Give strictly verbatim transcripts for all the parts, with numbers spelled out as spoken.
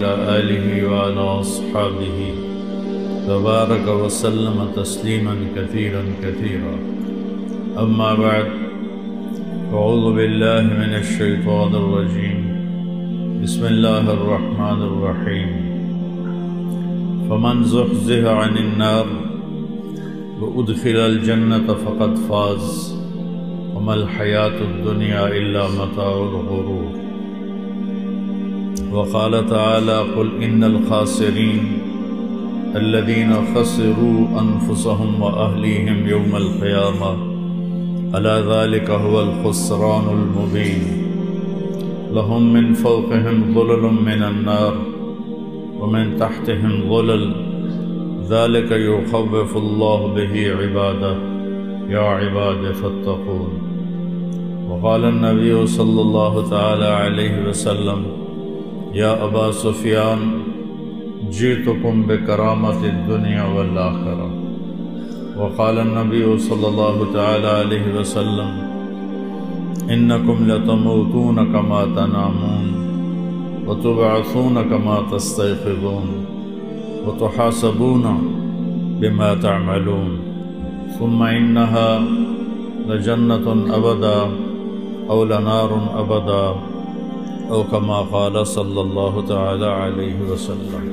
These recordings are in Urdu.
وعلى آله وعلى أصحابه تبارك وسلم تسليما كثيرا كثيرا. أما بعد، أعوذ بالله من الشيطان الرجيم. بسم الله الرحمن الرحيم. فمن زحزح عن النار وأدخل الجنة فقد فاز وما الحياة الدنيا إلا متاع الغرور. وقال تعالى: قل إن الخاسرين الذين خسروا أنفسهم وأهليهم يوم القيامة ألا ذلك هو الخسران المبين. لهم من فوقهم ظلل من النار ومن تحتهم ظلل ذلك يخوف الله به عباده يا عباد فاتقون. وقال النبي صلى الله تعالى عليه وسلم: يا أبا سفيان جئتكم بكرامة الدنيا والآخرة. وقال النبي صلى الله تعالى عليه وسلم: إنكم لتموتون كما تنامون وتبعثون كما تستيقظون وتحاسبون بما تعملون ثم إنها لجنة أبدا أو لنار أبدا أو كما قال صلى الله تعالى عليه وسلم.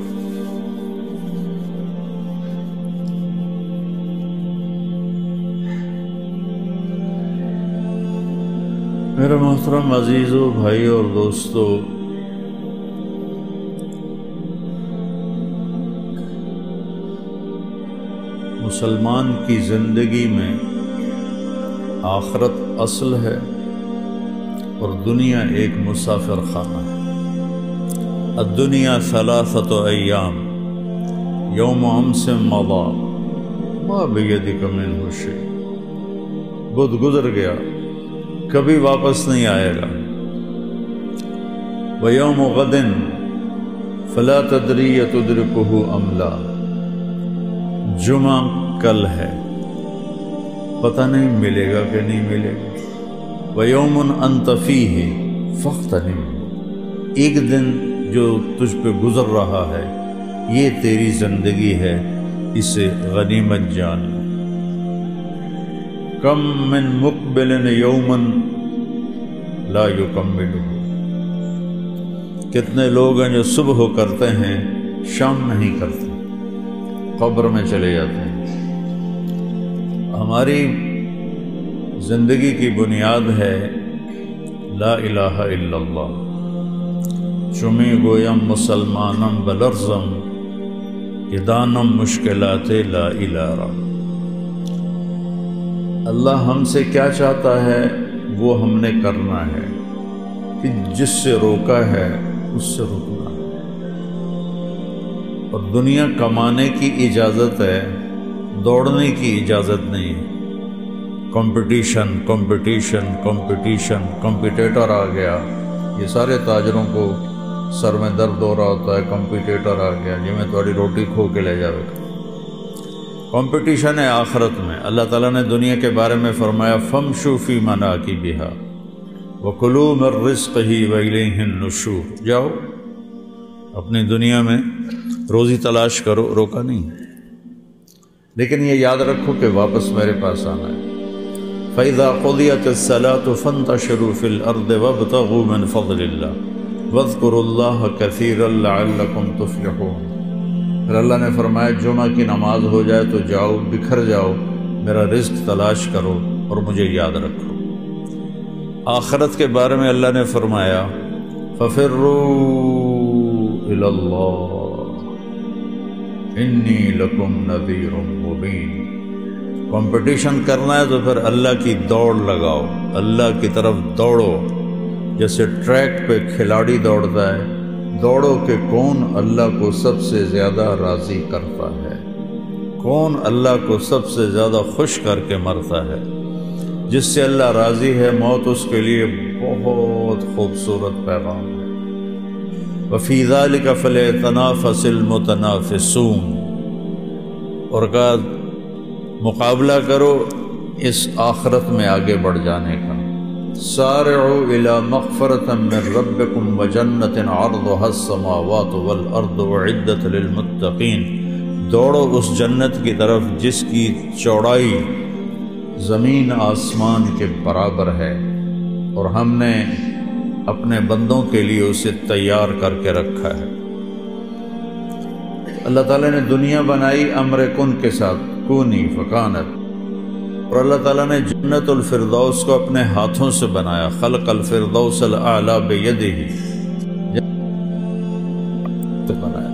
میرے محترم عزیزو، بھائی اور دوستو، مسلمان کی زندگی میں آخرت اصل ہے اور دنیا ایک مسافر خانہ ہے۔ الدنیا ثلاثۃ ایام یوم امس مضی ما بیدک منہ شیء۔ بدھ گزر گیا، کبھی واپس نہیں آئے گا۔ وَيَوْمُ غَدٍ فَلَا تَدْرِي تُدْرِكُهُ أَمْ لَا۔ جمعہ کل ہے، پتہ نہیں ملے گا کہ نہیں ملے گا۔ وَيَوْمٌ أَنْتَ فِيهِ فَاغْتَنِمْ۔ ایک دن جو تجھ پہ گزر رہا ہے، یہ تیری زندگی ہے، اسے غنیمت جان۔ کم من مقبل یومن لا یکملہ۔ کتنے لوگ ہیں جو صبح کرتے ہیں شام نہیں کرتے، قبر میں چلے جاتے ہیں۔ ہماری زندگی کی بنیاد ہے لا الہ الا اللہ۔ چمی گویم مسلمانم بلرزم ادانم مشکلات لا الہ۔ اللہ ہم سے کیا چاہتا ہے وہ ہم نے کرنا ہے، کہ جس سے روکا ہے اس سے رکنا ہے۔ اور دنیا کمانے کی اجازت ہے، دوڑنے کی اجازت نہیں۔ کمپٹیشن کمپٹیشن کمپٹیشن کمپٹیٹر آ گیا۔ یہ سارے تاجروں کو سر میں درد ہو رہا ہوتا ہے، کمپٹیٹر آ گیا جی میں تھوڑی روٹی کھو کے لے جاوے گا۔ کمپٹیشن ہے آخرت میں۔ اللہ تعالیٰ نے دنیا کے بارے میں فرمایا: فَامْشُوا فِي مَنَاكِبِهَا وَكُلُوا مِن رِّزْقِهِ وَإِلَيْهِ النُّشُورُ۔ جاؤ اپنی دنیا میں روزی تلاش کرو، روکا نہیں، لیکن یہ یاد رکھو کہ واپس میرے پاس آنا ہے۔ فَإِذَا قُضِيَتِ الصَّلَاةُ فَانتَشِرُوا فِي الْأَرْضِ وَابْتَغُوا مِن فَضْلِ اللَّهِ وَاذْكُرُوا اللَّهَ كَثِيرًا لَعَلَّكُمْ تُفْلِحُونَ۔ پھر اللہ نے فرمایا جمعہ کی نماز ہو جائے تو جاؤ، بکھر جاؤ، میرا رزق تلاش کرو اور مجھے یاد رکھو۔ آخرت کے بارے میں اللہ نے فرمایا: فَفِرُّوا إِلَى اللَّهِ إِنِّي لَكُمْ نَذِيرٌ مُبِينٌ۔ کمپٹیشن کرنا ہے تو پھر اللہ کی دوڑ لگاؤ، اللہ کی طرف دوڑو۔ جیسے ٹریک پہ کھلاڑی دوڑتا ہے، دوڑو کہ کون اللہ کو سب سے زیادہ راضی کرتا ہے، کون اللہ کو سب سے زیادہ خوش کر کے مرتا ہے۔ جس سے اللہ راضی ہے، موت اس کے لیے بہت خوبصورت پیغام ہے۔ وَفِي ذَلِكَ فَلْيَتَنَافَسِ الْمُتَنَافِسُونَ۔ اور کہا مقابلہ کرو اس آخرت میں آگے بڑھ جانے کا۔ سارعوا الى مغفرۃ من ربکم وجنۃ عرضها السماوات والارض اعدت للمتقین، دوڑو اس جنت کی طرف جس کی چوڑائی زمین آسمان کے برابر ہے، اور ہم نے اپنے بندوں کے لیے اسے تیار کر کے رکھا ہے۔ اللہ تعالیٰ نے دنیا بنائی امر کن کے ساتھ، کونی فکانت، اور اللہ تعالیٰ نے جنت الفردوس کو اپنے ہاتھوں سے بنایا، خلق الفردوس الاعلی بیدہ بنایا۔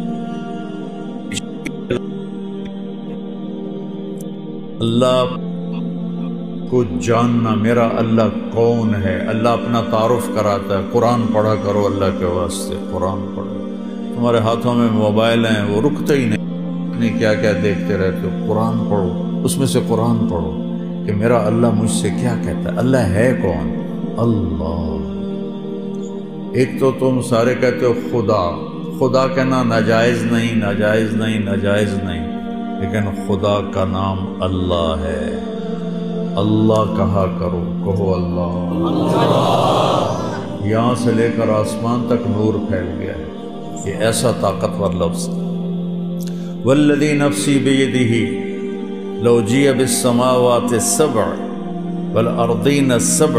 اللہ کو جاننا، میرا اللہ کون ہے، اللہ اپنا تعارف کراتا ہے۔ قرآن پڑھا کرو اللہ کے واسطے، قرآن پڑھو۔ تمہارے ہاتھوں میں موبائل ہیں، وہ رکتے ہی نہیں، نہیں کیا کیا دیکھتے رہتے ہو۔ قرآن پڑھو، اس میں سے قرآن پڑھو کہ میرا اللہ مجھ سے کیا کہتا ہے، اللہ ہے کون؟ اللہ۔ ایک تو تم سارے کہتے ہو خدا، خدا کہنا ناجائز نہیں، ناجائز نہیں، ناجائز نہیں، لیکن خدا کا نام اللہ ہے۔ اللہ کہا کرو، کہو اللہ۔ یہاں سے لے کر آسمان تک نور پھیل گیا ہے، یہ ایسا طاقتور لفظ ہے۔ والذی نفسی بیدہ لو جیء بالسماوات السبع والارضین السبع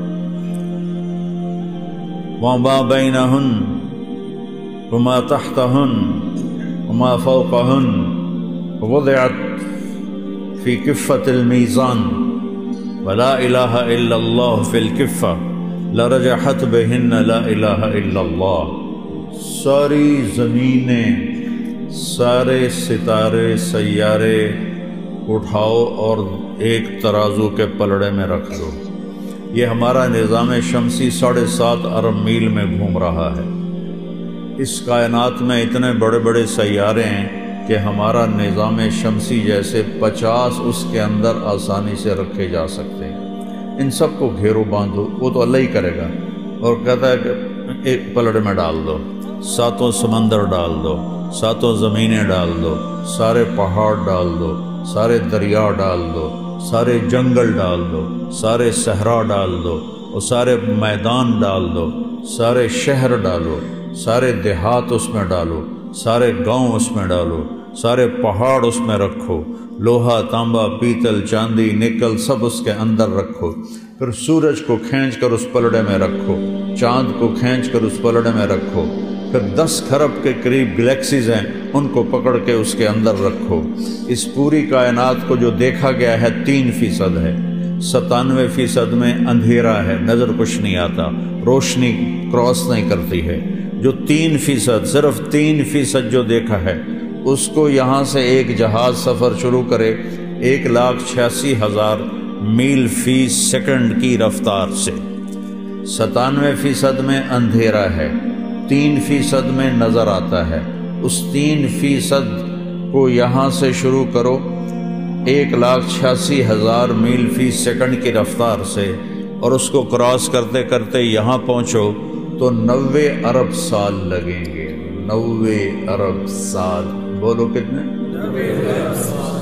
وما بینہن وما تحتہن وما فوقہن وضعت فی کفۃ المیزان ولا الہ الا اللہ فی الکفہ لرجحت بہن لا الہ الا اللہ۔ ساری زمینیں، سارے ستارے، سیارے اٹھاؤ اور ایک ترازو کے پلڑے میں رکھ دو۔ یہ ہمارا نظام شمسی ساڑھے سات ارب میل میں گھوم رہا ہے۔ اس کائنات میں اتنے بڑے بڑے سیارے ہیں کہ ہمارا نظام شمسی جیسے پچاس اس کے اندر آسانی سے رکھے جا سکتے ہیں۔ ان سب کو گھیرو باندھو، وہ تو اللہ ہی کرے گا، اور کہتا ہے کہ ایک پلڑے میں ڈال دو، ساتوں سمندر ڈال دو، ساتوں زمینیں ڈال دو، سارے پہاڑ ڈال دو، سارے دریا ڈال دو، سارے جنگل ڈال دو، سارے صحرا ڈال دو، اور سارے میدان ڈال دو، سارے شہر ڈالو، سارے دیہات اس میں ڈالو، سارے گاؤں اس میں ڈالو، سارے پہاڑ اس میں رکھو، لوہا، تانبا، پیتل، چاندی، نکل سب اس کے اندر رکھو، پھر سورج کو کھینچ کر اس پلڑے میں رکھو، چاند کو کھینچ کر اس پلڑے میں رکھو، پھر دس کھرب کے قریب گلیکسیز ہیں، ان کو پکڑ کے اس کے اندر رکھو۔ اس پوری کائنات کو جو دیکھا گیا ہے تین فیصد ہے، ستانوے فیصد میں اندھیرا ہے، نظر کچھ نہیں آتا، روشنی کراس نہیں کرتی ہے۔ جو تین فیصد، صرف تین فیصد جو دیکھا ہے، اس کو یہاں سے ایک جہاز سفر شروع کرے ایک لاکھ چھیاسی ہزار میل فی سیکنڈ کی رفتار سے۔ ستانوے فیصد میں اندھیرا ہے، تین فیصد میں نظر آتا ہے۔ اس تین فیصد کو یہاں سے شروع کرو ایک لاکھ چھیاسی ہزار میل فی سیکنڈ کی رفتار سے، اور اس کو کراس کرتے کرتے یہاں پہنچو تو نوے ارب سال لگیں گے۔ نوے ارب سال، بولو کتنے؟ نوے ارب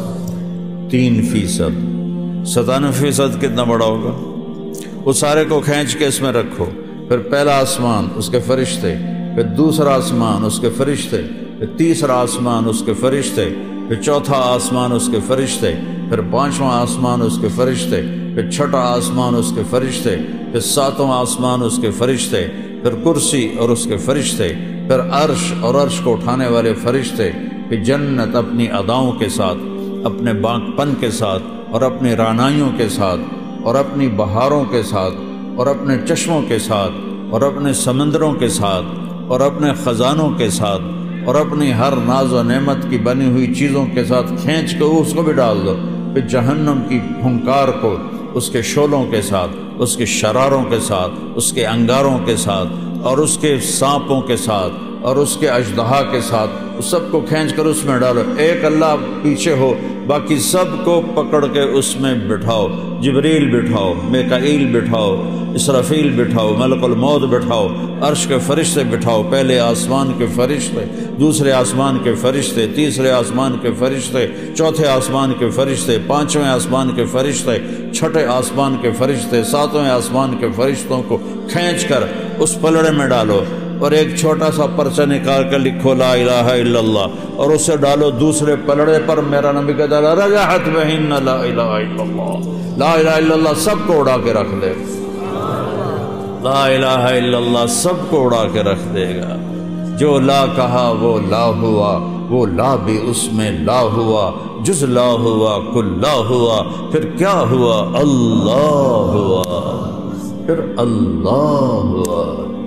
سال۔ تین فیصد، ستانوے فیصد کتنا بڑا ہوگا؟ وہ سارے کو کھینچ کے اس میں رکھو، پھر پہلا آسمان اس کے فرشتے، پھر دوسرا آسمان اس کے فرشتے، پھر تیسرا آسمان اس کے فرشتے، پھر چوتھا آسمان اس کے فرشتے، پھر پانچواں آسمان اس کے فرشتے، پھر چھٹا آسمان اس کے فرشتے، پھر ساتواں آسمان اس کے فرشتے، پھر کرسی اور اس کے فرشتے، پھر عرش اور عرش کو اٹھانے والے فرشتے، پھر جنت اپنی اداؤں کے ساتھ، اپنے باغ پن کے ساتھ، اور اپنی رانائیوں کے ساتھ، اور اپنی بہاروں کے ساتھ، اور اپنے چشموں کے ساتھ، اور اپنے سمندروں کے ساتھ، اور اپنے خزانوں کے ساتھ، اور اپنی ہر ناز و نعمت کی بنی ہوئی چیزوں کے ساتھ کھینچ کے اس کو بھی ڈال دو۔ پھر جہنم کی پھنکار کو اس کے شعلوں کے ساتھ، اس کے شراروں کے ساتھ، اس کے انگاروں کے ساتھ، اور اس کے سانپوں کے ساتھ، اور اس کے اژدہا کے ساتھ سب کو کھینچ کر اس میں ڈالو، ایک اللہ پیچھے ہو، باقی سب کو پکڑ کے اس میں بٹھاؤ، جبریل بٹھاؤ، میکائیل بٹھاؤ، اسرافیل بٹھاؤ، ملک الموت بٹھاؤ، عرش کے فرشتے بٹھاؤ، پہلے آسمان کے فرشتے، دوسرے آسمان کے فرشتے، تیسرے آسمان کے فرشتے، چوتھے آسمان کے فرشتے، پانچویں آسمان کے فرشتے، چھٹے آسمان کے فرشتے، ساتویں آسمان کے فرشتوں کو کھینچ کر اس پلڑے میں ڈالو، اور ایک چھوٹا سا پرچہ نکال کر لکھو لا الہ الا اللہ، اور اسے ڈالو دوسرے پلڑے پر۔ میرا نبی کہتا ہے رجحت بہن لا الہ الا اللہ، لا الہ الا اللہ سب کو اڑا کے رکھ دے گا، لا الہ الا اللہ سب کو اڑا کے رکھ دے گا۔ جو لا کہا وہ لا ہوا، وہ لا بھی اس میں لا ہوا، جز لا ہوا کل لا ہوا، پھر کیا ہوا؟ اللہ ہوا، پھر اللہ ہوا۔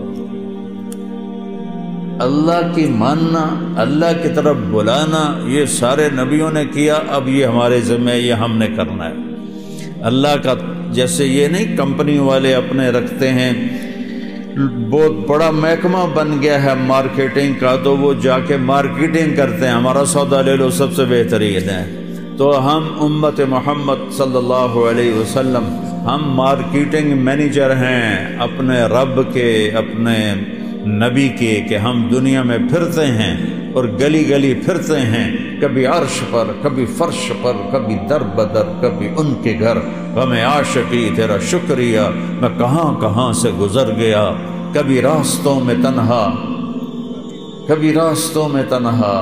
اللہ کی ماننا، اللہ کی طرف بلانا، یہ سارے نبیوں نے کیا، اب یہ ہمارے ذمہ ہے، یہ ہم نے کرنا ہے۔ اللہ کا جیسے یہ نہیں کمپنی والے اپنے رکھتے ہیں، بہت بڑا محکمہ بن گیا ہے مارکیٹنگ کا، تو وہ جا کے مارکیٹنگ کرتے ہیں، ہمارا سودا لے لو سب سے بہترین ہے۔ تو ہم امت محمد صلی اللہ علیہ وسلم، ہم مارکیٹنگ مینیجر ہیں اپنے رب کے، اپنے نبی کے، کہ ہم دنیا میں پھرتے ہیں اور گلی گلی پھرتے ہیں، کبھی عرش پر، کبھی فرش پر، کبھی در بدر، کبھی ان کے گھر، غم عاشقی تیرا شکریہ میں کہاں کہاں سے گزر گیا، کبھی راستوں میں تنہا، کبھی راستوں میں تنہا،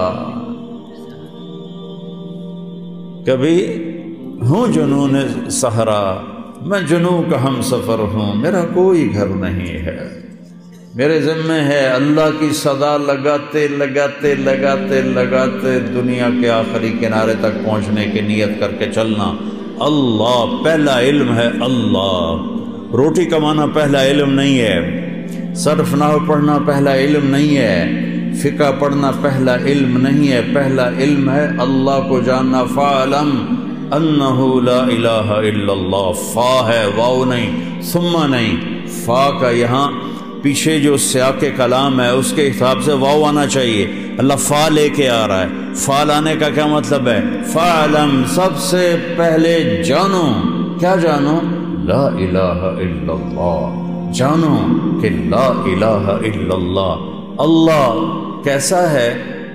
کبھی ہوں جنون صحرا، میں جنوں کا ہم سفر ہوں، میرا کوئی گھر نہیں ہے، میرے ذمہ ہے اللہ کی صدا لگاتے لگاتے لگاتے لگاتے دنیا کے آخری کنارے تک پہنچنے کی نیت کر کے چلنا۔ اللہ پہلا علم ہے، اللہ روٹی کمانا پہلا علم نہیں ہے، صرف نحو پڑھنا پہلا علم نہیں ہے، فقہ پڑھنا پہلا علم نہیں ہے، پہلا علم ہے اللہ کو جاننا۔ فَعْلَمْ أَنَّهُ لَا إِلَهَ إِلَّا اللَّهُ، فا ہے، واو نہیں، ثم نہیں، فا کا یہاں پیچھے جو سیاق کلام ہے اس کے حساب سے واو آنا چاہیے، اللہ فا لے کے آ رہا ہے۔ فا لانے کا کیا مطلب ہے؟ فَعْلَمْ سب سے پہلے جانو، کیا جانو؟ لا الہ الا اللہ، جانو کہ لا الہ الا اللہ۔ اللہ کیسا ہے؟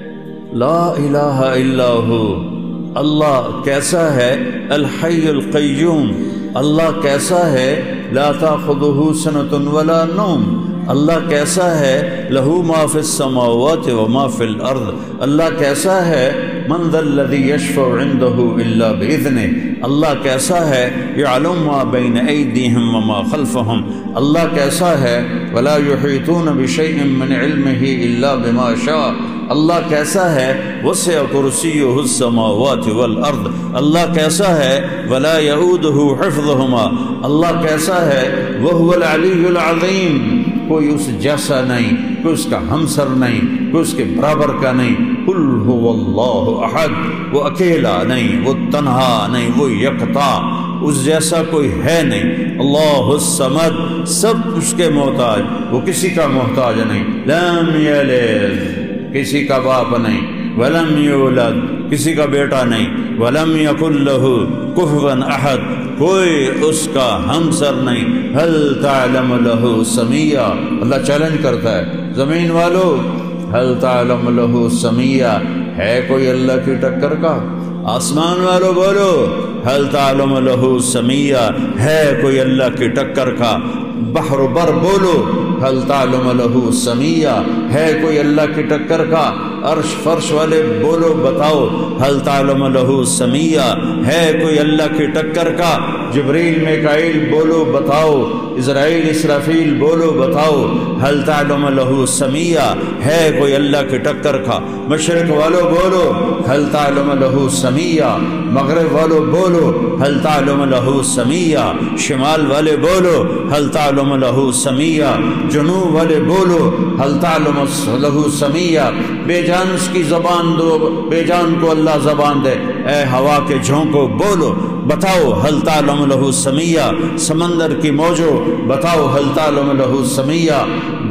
لا الہ الا ہو۔ اللہ کیسا ہے؟ الحی القیوم۔ اللہ کیسا ہے؟ لا تاخذہ سنۃ ولا نوم۔ اللہ کیسا ہے؟ لہو ما فی السماوات و ما فی الارض۔ اللہ کیسا ہے؟ من ذا الذی یشفع عندہ الا باذنہ۔ اللہ کیسا ہے؟ یعلم ما بین ایدیہم وما خلفہم۔ اللہ کیسا ہے؟ ولا یحیطون بشیء من علمہ الا بما شاء۔ اللہ کیسا ہے؟ وسع کرسیہ السماوات والارض۔ اللہ کیسا ہے؟ ولا یعودہ حفظہما۔ اللہ کیسا ہے؟ وہو العلی العظیم۔ کوئی اس جیسا نہیں، کوئی اس کا ہمسر نہیں، کوئی اس کے برابر کا نہیں۔ قل هو اللہ احد، وہ اکیلا نہیں، وہ تنہا نہیں، وہ یکتا، اس جیسا کوئی ہے نہیں۔ اللہ الصمد، سب اس کے محتاج، وہ کسی کا محتاج نہیں۔ لم یلد، کسی کا باپ نہیں، ولم یولد، کسی کا بیٹا نہیں، ولم یکن لہ کفوا احد، کوئی اس کا ہمسر نہیں۔ هل تعلم لہ سمیہ، اللہ چیلنج کرتا ہے زمین والو، هل تعلم لہ سمیہ، ہے کوئی اللہ کی ٹکر کا؟ آسمان والو بولو، هل تعلم لہ سمیہ، ہے کوئی اللہ کی ٹکر کا؟ بحر بر بولو، هل تعلم لہ سمیہ، ہے کوئی اللہ کی ٹکر کا؟ عرش فرش والے بولو بتاؤ، هل تعلم لہ سمیہ، ہے کوئی اللہ کی ٹکر کا؟ جبریل میکائیل بولو بتاؤ، اسرائیل اسرافیل بولو بتاؤ، هل تعلم لہ سمیہ، ہے کوئی اللہ کی ٹکر کا؟ مشرق والو بولو، هل تعلم لہ سمیہ، مغرب والو بولو، هل تعلم لہ سمیہ، شمال والے بولو، هل تعلم لہ سمیہ، جنوب والے بولو، هل تعلم لہ سمیہ۔ بے جان اس کی زبان دو، بے جان کو اللہ زبان دے، اے ہوا کے جھونکو بولو بتاؤ، هل تعلم لہ سمیہ۔ سمندر کی موجو بتاؤ، هل تعلم لہ سمیہ۔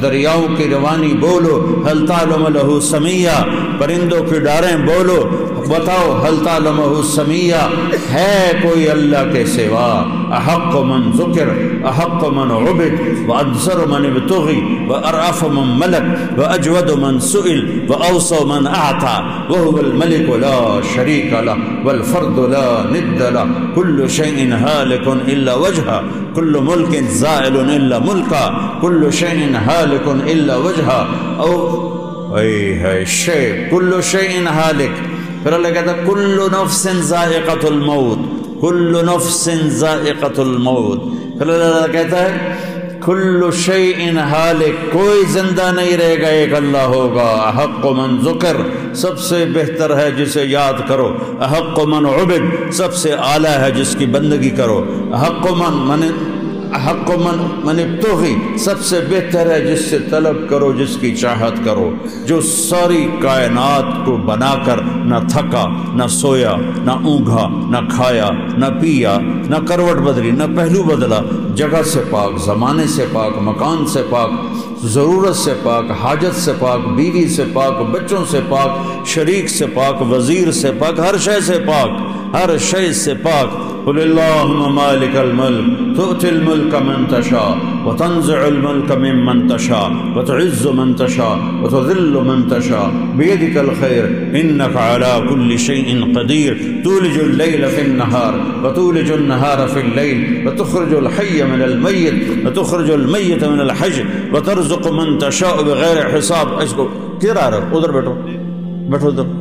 دریاؤں کی روانی بولو هل تعلم له سمیہ، پرندوں کی ڈاریں بولو بتاؤ هل تعلم له سمیہ، ہے کوئی اللہ کے سوا؟ احق من ذکر احق من عبد وانصر من ابتغی وارعف من ملک واجود من سئل واوصى من اعطى وهو الملك لا شريك له والفرد لا ند له كل شيء هالك الا وجهه كل ملك زائل الا ملكه كل شيء هالك الا وجهه او اے ہے شے کل شیء ہالک. پھر اللہ کہتا ہے کل نفس ذائقۃ الموت، کل نفس ذائقۃ الموت. پھر اللہ کہتا ہے کل شیء ہالک، کوئی زندہ نہیں رہے گا، ایک اللہ ہوگا. احق من ذکر، سب سے بہتر ہے جسے یاد کرو. احق من عبد، سب سے اعلیٰ ہے جس کی بندگی کرو. احق من من احق من من ابتغی، سب سے بہتر ہے جس سے طلب کرو، جس کی چاہت کرو، جو ساری کائنات کو بنا کر نہ تھکا نہ سویا نہ اونگھا نہ کھایا نہ پیا نہ کروٹ بدلی نہ پہلو بدلا، جگہ سے پاک، زمانے سے پاک، مکان سے پاک، ضرورت سے پاک، حاجت سے پاک، بیوی سے پاک، بچوں سے پاک، شریک سے پاک، وزیر سے پاک، ہر شے سے پاک، ہر شے سے پاک. قل اللہم مالک الملک تؤتی الملک من تشاء وتنزع الملک ممن تشاء وتعز من تشاء وتذل من تشاء بیدک الخیر انک علی کل شیء قدیر تولج اللیل فی النہار وتولج النہار فی اللیل وتخرج الحی من المیت وتخرج المیت من الحج وترزق من تشاء بغیر حساب. اس کو کیا رہا رہا ادھر بیٹھو بیٹھو ادھر.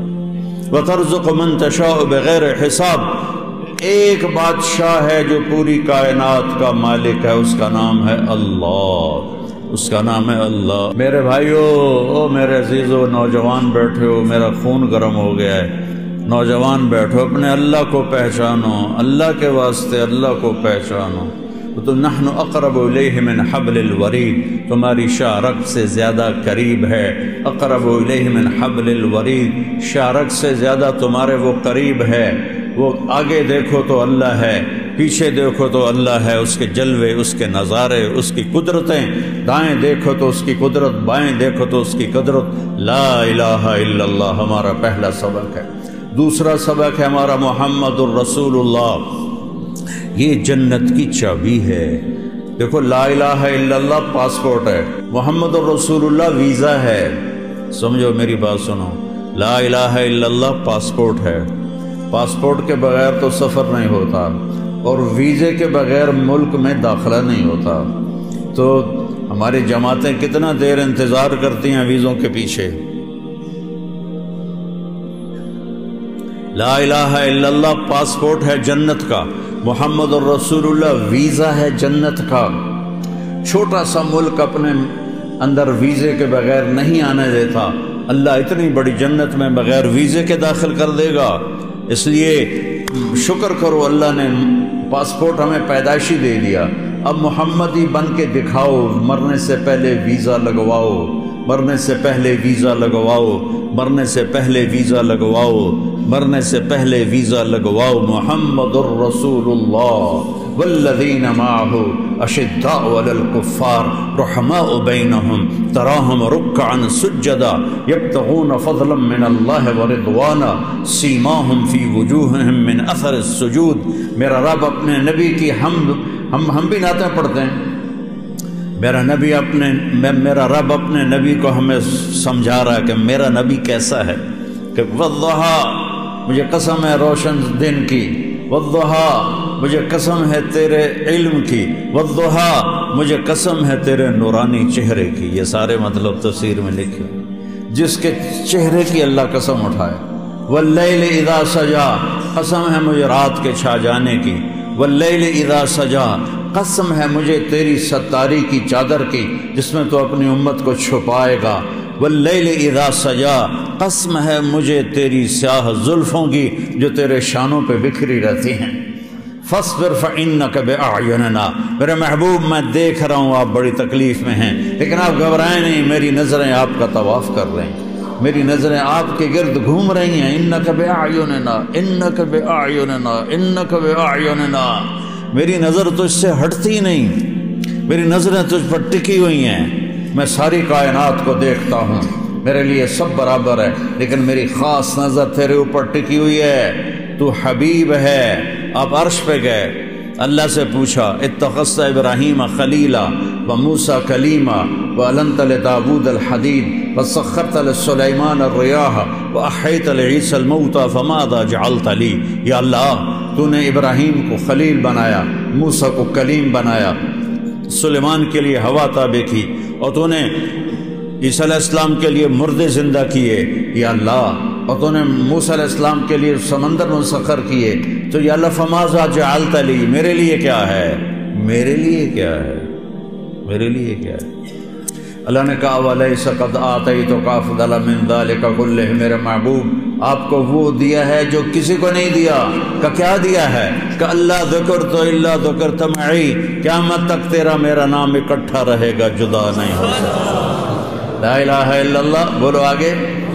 وترزق من تشاء بغیر حساب. ایک بادشاہ ہے جو پوری کائنات کا مالک ہے، اس کا نام ہے اللہ، اس کا نام ہے اللہ. میرے بھائیو، او میرے عزیزو، نوجوان بیٹھے ہو، میرا خون گرم ہو گیا ہے. نوجوان بیٹھو، اپنے اللہ کو پہچانو، اللہ کے واسطے اللہ کو پہچانو. تو نحن اقرب الیہ من حبل الورید، تمہاری شاہ رگ سے زیادہ قریب ہے. اقرب الیہ من حبل الورید، شاہ رگ سے زیادہ تمہارے وہ قریب ہے. وہ آگے دیکھو تو اللہ ہے، پیچھے دیکھو تو اللہ ہے، اس کے جلوے، اس کے نظارے، اس کی قدرتیں. دائیں دیکھو تو اس کی قدرت، بائیں دیکھو تو اس کی قدرت. لا الہ الا اللہ ہمارا پہلا سبق ہے. دوسرا سبق ہے ہمارا محمد الرسول اللہ، یہ جنت کی چابی ہے. دیکھو لا الہ الا اللہ پاسپورٹ ہے، محمد الرسول اللہ ویزا ہے. سمجھو میری بات سنو، لا الہ الا اللہ پاسپورٹ ہے. پاسپورٹ کے بغیر تو سفر نہیں ہوتا، اور ویزے کے بغیر ملک میں داخلہ نہیں ہوتا. تو ہماری جماعتیں کتنا دیر انتظار کرتی ہیں ویزوں کے پیچھے. لا الہ الا اللہ پاسپورٹ ہے جنت کا، محمد الرسول اللہ ویزا ہے جنت کا. چھوٹا سا ملک اپنے اندر ویزے کے بغیر نہیں آنے دیتا، اللہ اتنی بڑی جنت میں بغیر ویزے کے داخل کر دے گا. اس لیے شکر کرو اللہ نے پاسپورٹ ہمیں پیدائشی دے دیا. اب محمدی بن کے دکھاؤ، مرنے سے پہلے ویزا لگواؤ، مرنے سے پہلے ویزا لگواؤ، مرنے سے پہلے ویزا لگواؤ، مرنے سے پہلے ویزا لگواؤ. محمد الرسول اللہ والذین معہ اشداء علی الکفار رحماء بینہم تراہم رکعا سجدا یبتغون فضلا من اللہ ورضوانا سیماہم فی وجوہہم من اثر السجود. میرا رب اپنے نبی کی حمد، ہم ہم بھی نعتیں پڑھتے ہیں. میرا نبی اپنے میرا رب اپنے نبی کو ہمیں سمجھا رہا ہے کہ میرا نبی کیسا ہے. کہ والضحیٰ، مجھے قسم ہے روشن دن کی، والضحیٰ مجھے قسم ہے تیرے علم کی، والضحیٰ مجھے قسم ہے تیرے نورانی چہرے کی. یہ سارے مطلب تفسیر میں لکھے، جس کے چہرے کی اللہ قسم اٹھائے. واللیل اذا سجا، قسم ہے مجھے رات کے چھا جانے کی. واللیل اذا سجا، قسم ہے مجھے تیری ستاری کی چادر کی جس میں تو اپنی امت کو چھپائے گا. واللیل اذا سجا، قسم ہے مجھے تیری سیاہ زلفوں کی جو تیرے شانوں پہ بکھری رہتی ہیں. فاصبر فإنک بأعیننا، میرے محبوب میں دیکھ رہا ہوں آپ بڑی تکلیف میں ہیں، لیکن آپ گھبرائیں نہیں، میری نظریں آپ کا طواف کر رہی ہیں، میری نظریں آپ کے گرد گھوم رہی ہیں. انک بأعیننا انک بأعیننا انک بأعیننا، میری نظر تجھ سے ہٹتی نہیں، میری نظریں تجھ پر ٹکی ہوئی ہیں. میں ساری کائنات کو دیکھتا ہوں، میرے لیے سب برابر ہے، لیکن میری خاص نظر تیرے اوپر ٹکی ہوئی ہے، تو حبیب ہے۔ آپ عرش پہ گئے، اللہ سے پوچھا اتخذت ابراہیم خلیلا وموسیٰ کلیما وَأَلَنْتَ لِدَاوُودَ الْحَدِيدَ وَسَخَّرْتَ لِسُلَيْمَانَ الرِّيَاحَ وَأَحْيَيْتَ لِعِيسَى الْمَوْتَى فَمَاذَا جَعَلْتَ لِي۔ یا اللہ، تو نے ابراہیم کو خلیل بنایا، موسیٰ کو کلیم بنایا، سلیمان کے لیے ہوا تابع کی، اور تو نے عیسیٰ علیہ السلام کے لیے مردے زندہ کیے، یا اللہ، اور تو نے موسیٰ علیہ السلام کے لیے سمندر مسخر کیے، تو یا اللہ فماذا جعلت لی، میرے لیے کیا ہے، میرے لیے کیا ہے، میرے لیے کیا ہے۔ اللہ نے کہا وَلَيْسَ قَدْ آتَيْتُكَ أَفْضَلَ مِنْ ذَلِكَ كُلِّهِ، میرے محبوب آپ کو وہ دیا ہے جو کسی کو نہیں دیا۔ کہ کیا دیا ہے؟ کہ اللہ ذکرت الا ذکرت معی، قیامت تک تیرا میرا نام اکٹھا رہے گا، جدا نہیں ہو سکتا۔ لا الہ الا اللہ، بولو آگے۔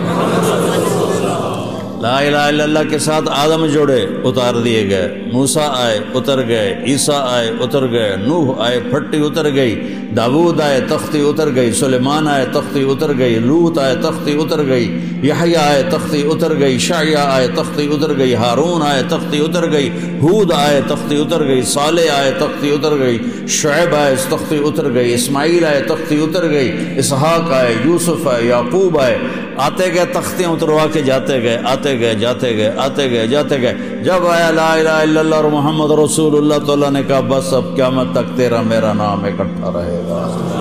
لا الہ الا اللہ کے ساتھ آدم جوڑے، اتار دیے گئے، موسیٰ آئے اتر گئے، عیسیٰ آئے اتر گئے، نوح آئے پھٹی اتر گئی، داود آئے تختی اتر گئی، سلیمان آئے تختی اتر گئی، لوط آئے تختی اتر گئی، یحییٰ آئے تختی اتر گئی، شعیہ آئے تختی اتر گئی، ہارون آئے تختی اتر گئی، ہود آئے تختی اتر گئی، صالح آئے تختی اتر گئی، شعیب آئے تختی اتر گئی، اسماعیل آئے تختی اتر گئی، اسحاق آئے، یوسف آئے، یعقوب آئے، آتے گئے تختیاں اتروا کے جاتے گئے، آتے گئے جاتے گئے، آتے گئے جاتے گئے، جب آیا لا الہ الا اللہ اور محمد رسول اللہ، تو اللہ نے کہا بس اب قیامت تک تیرا میرا نام اکٹھا رہے گا۔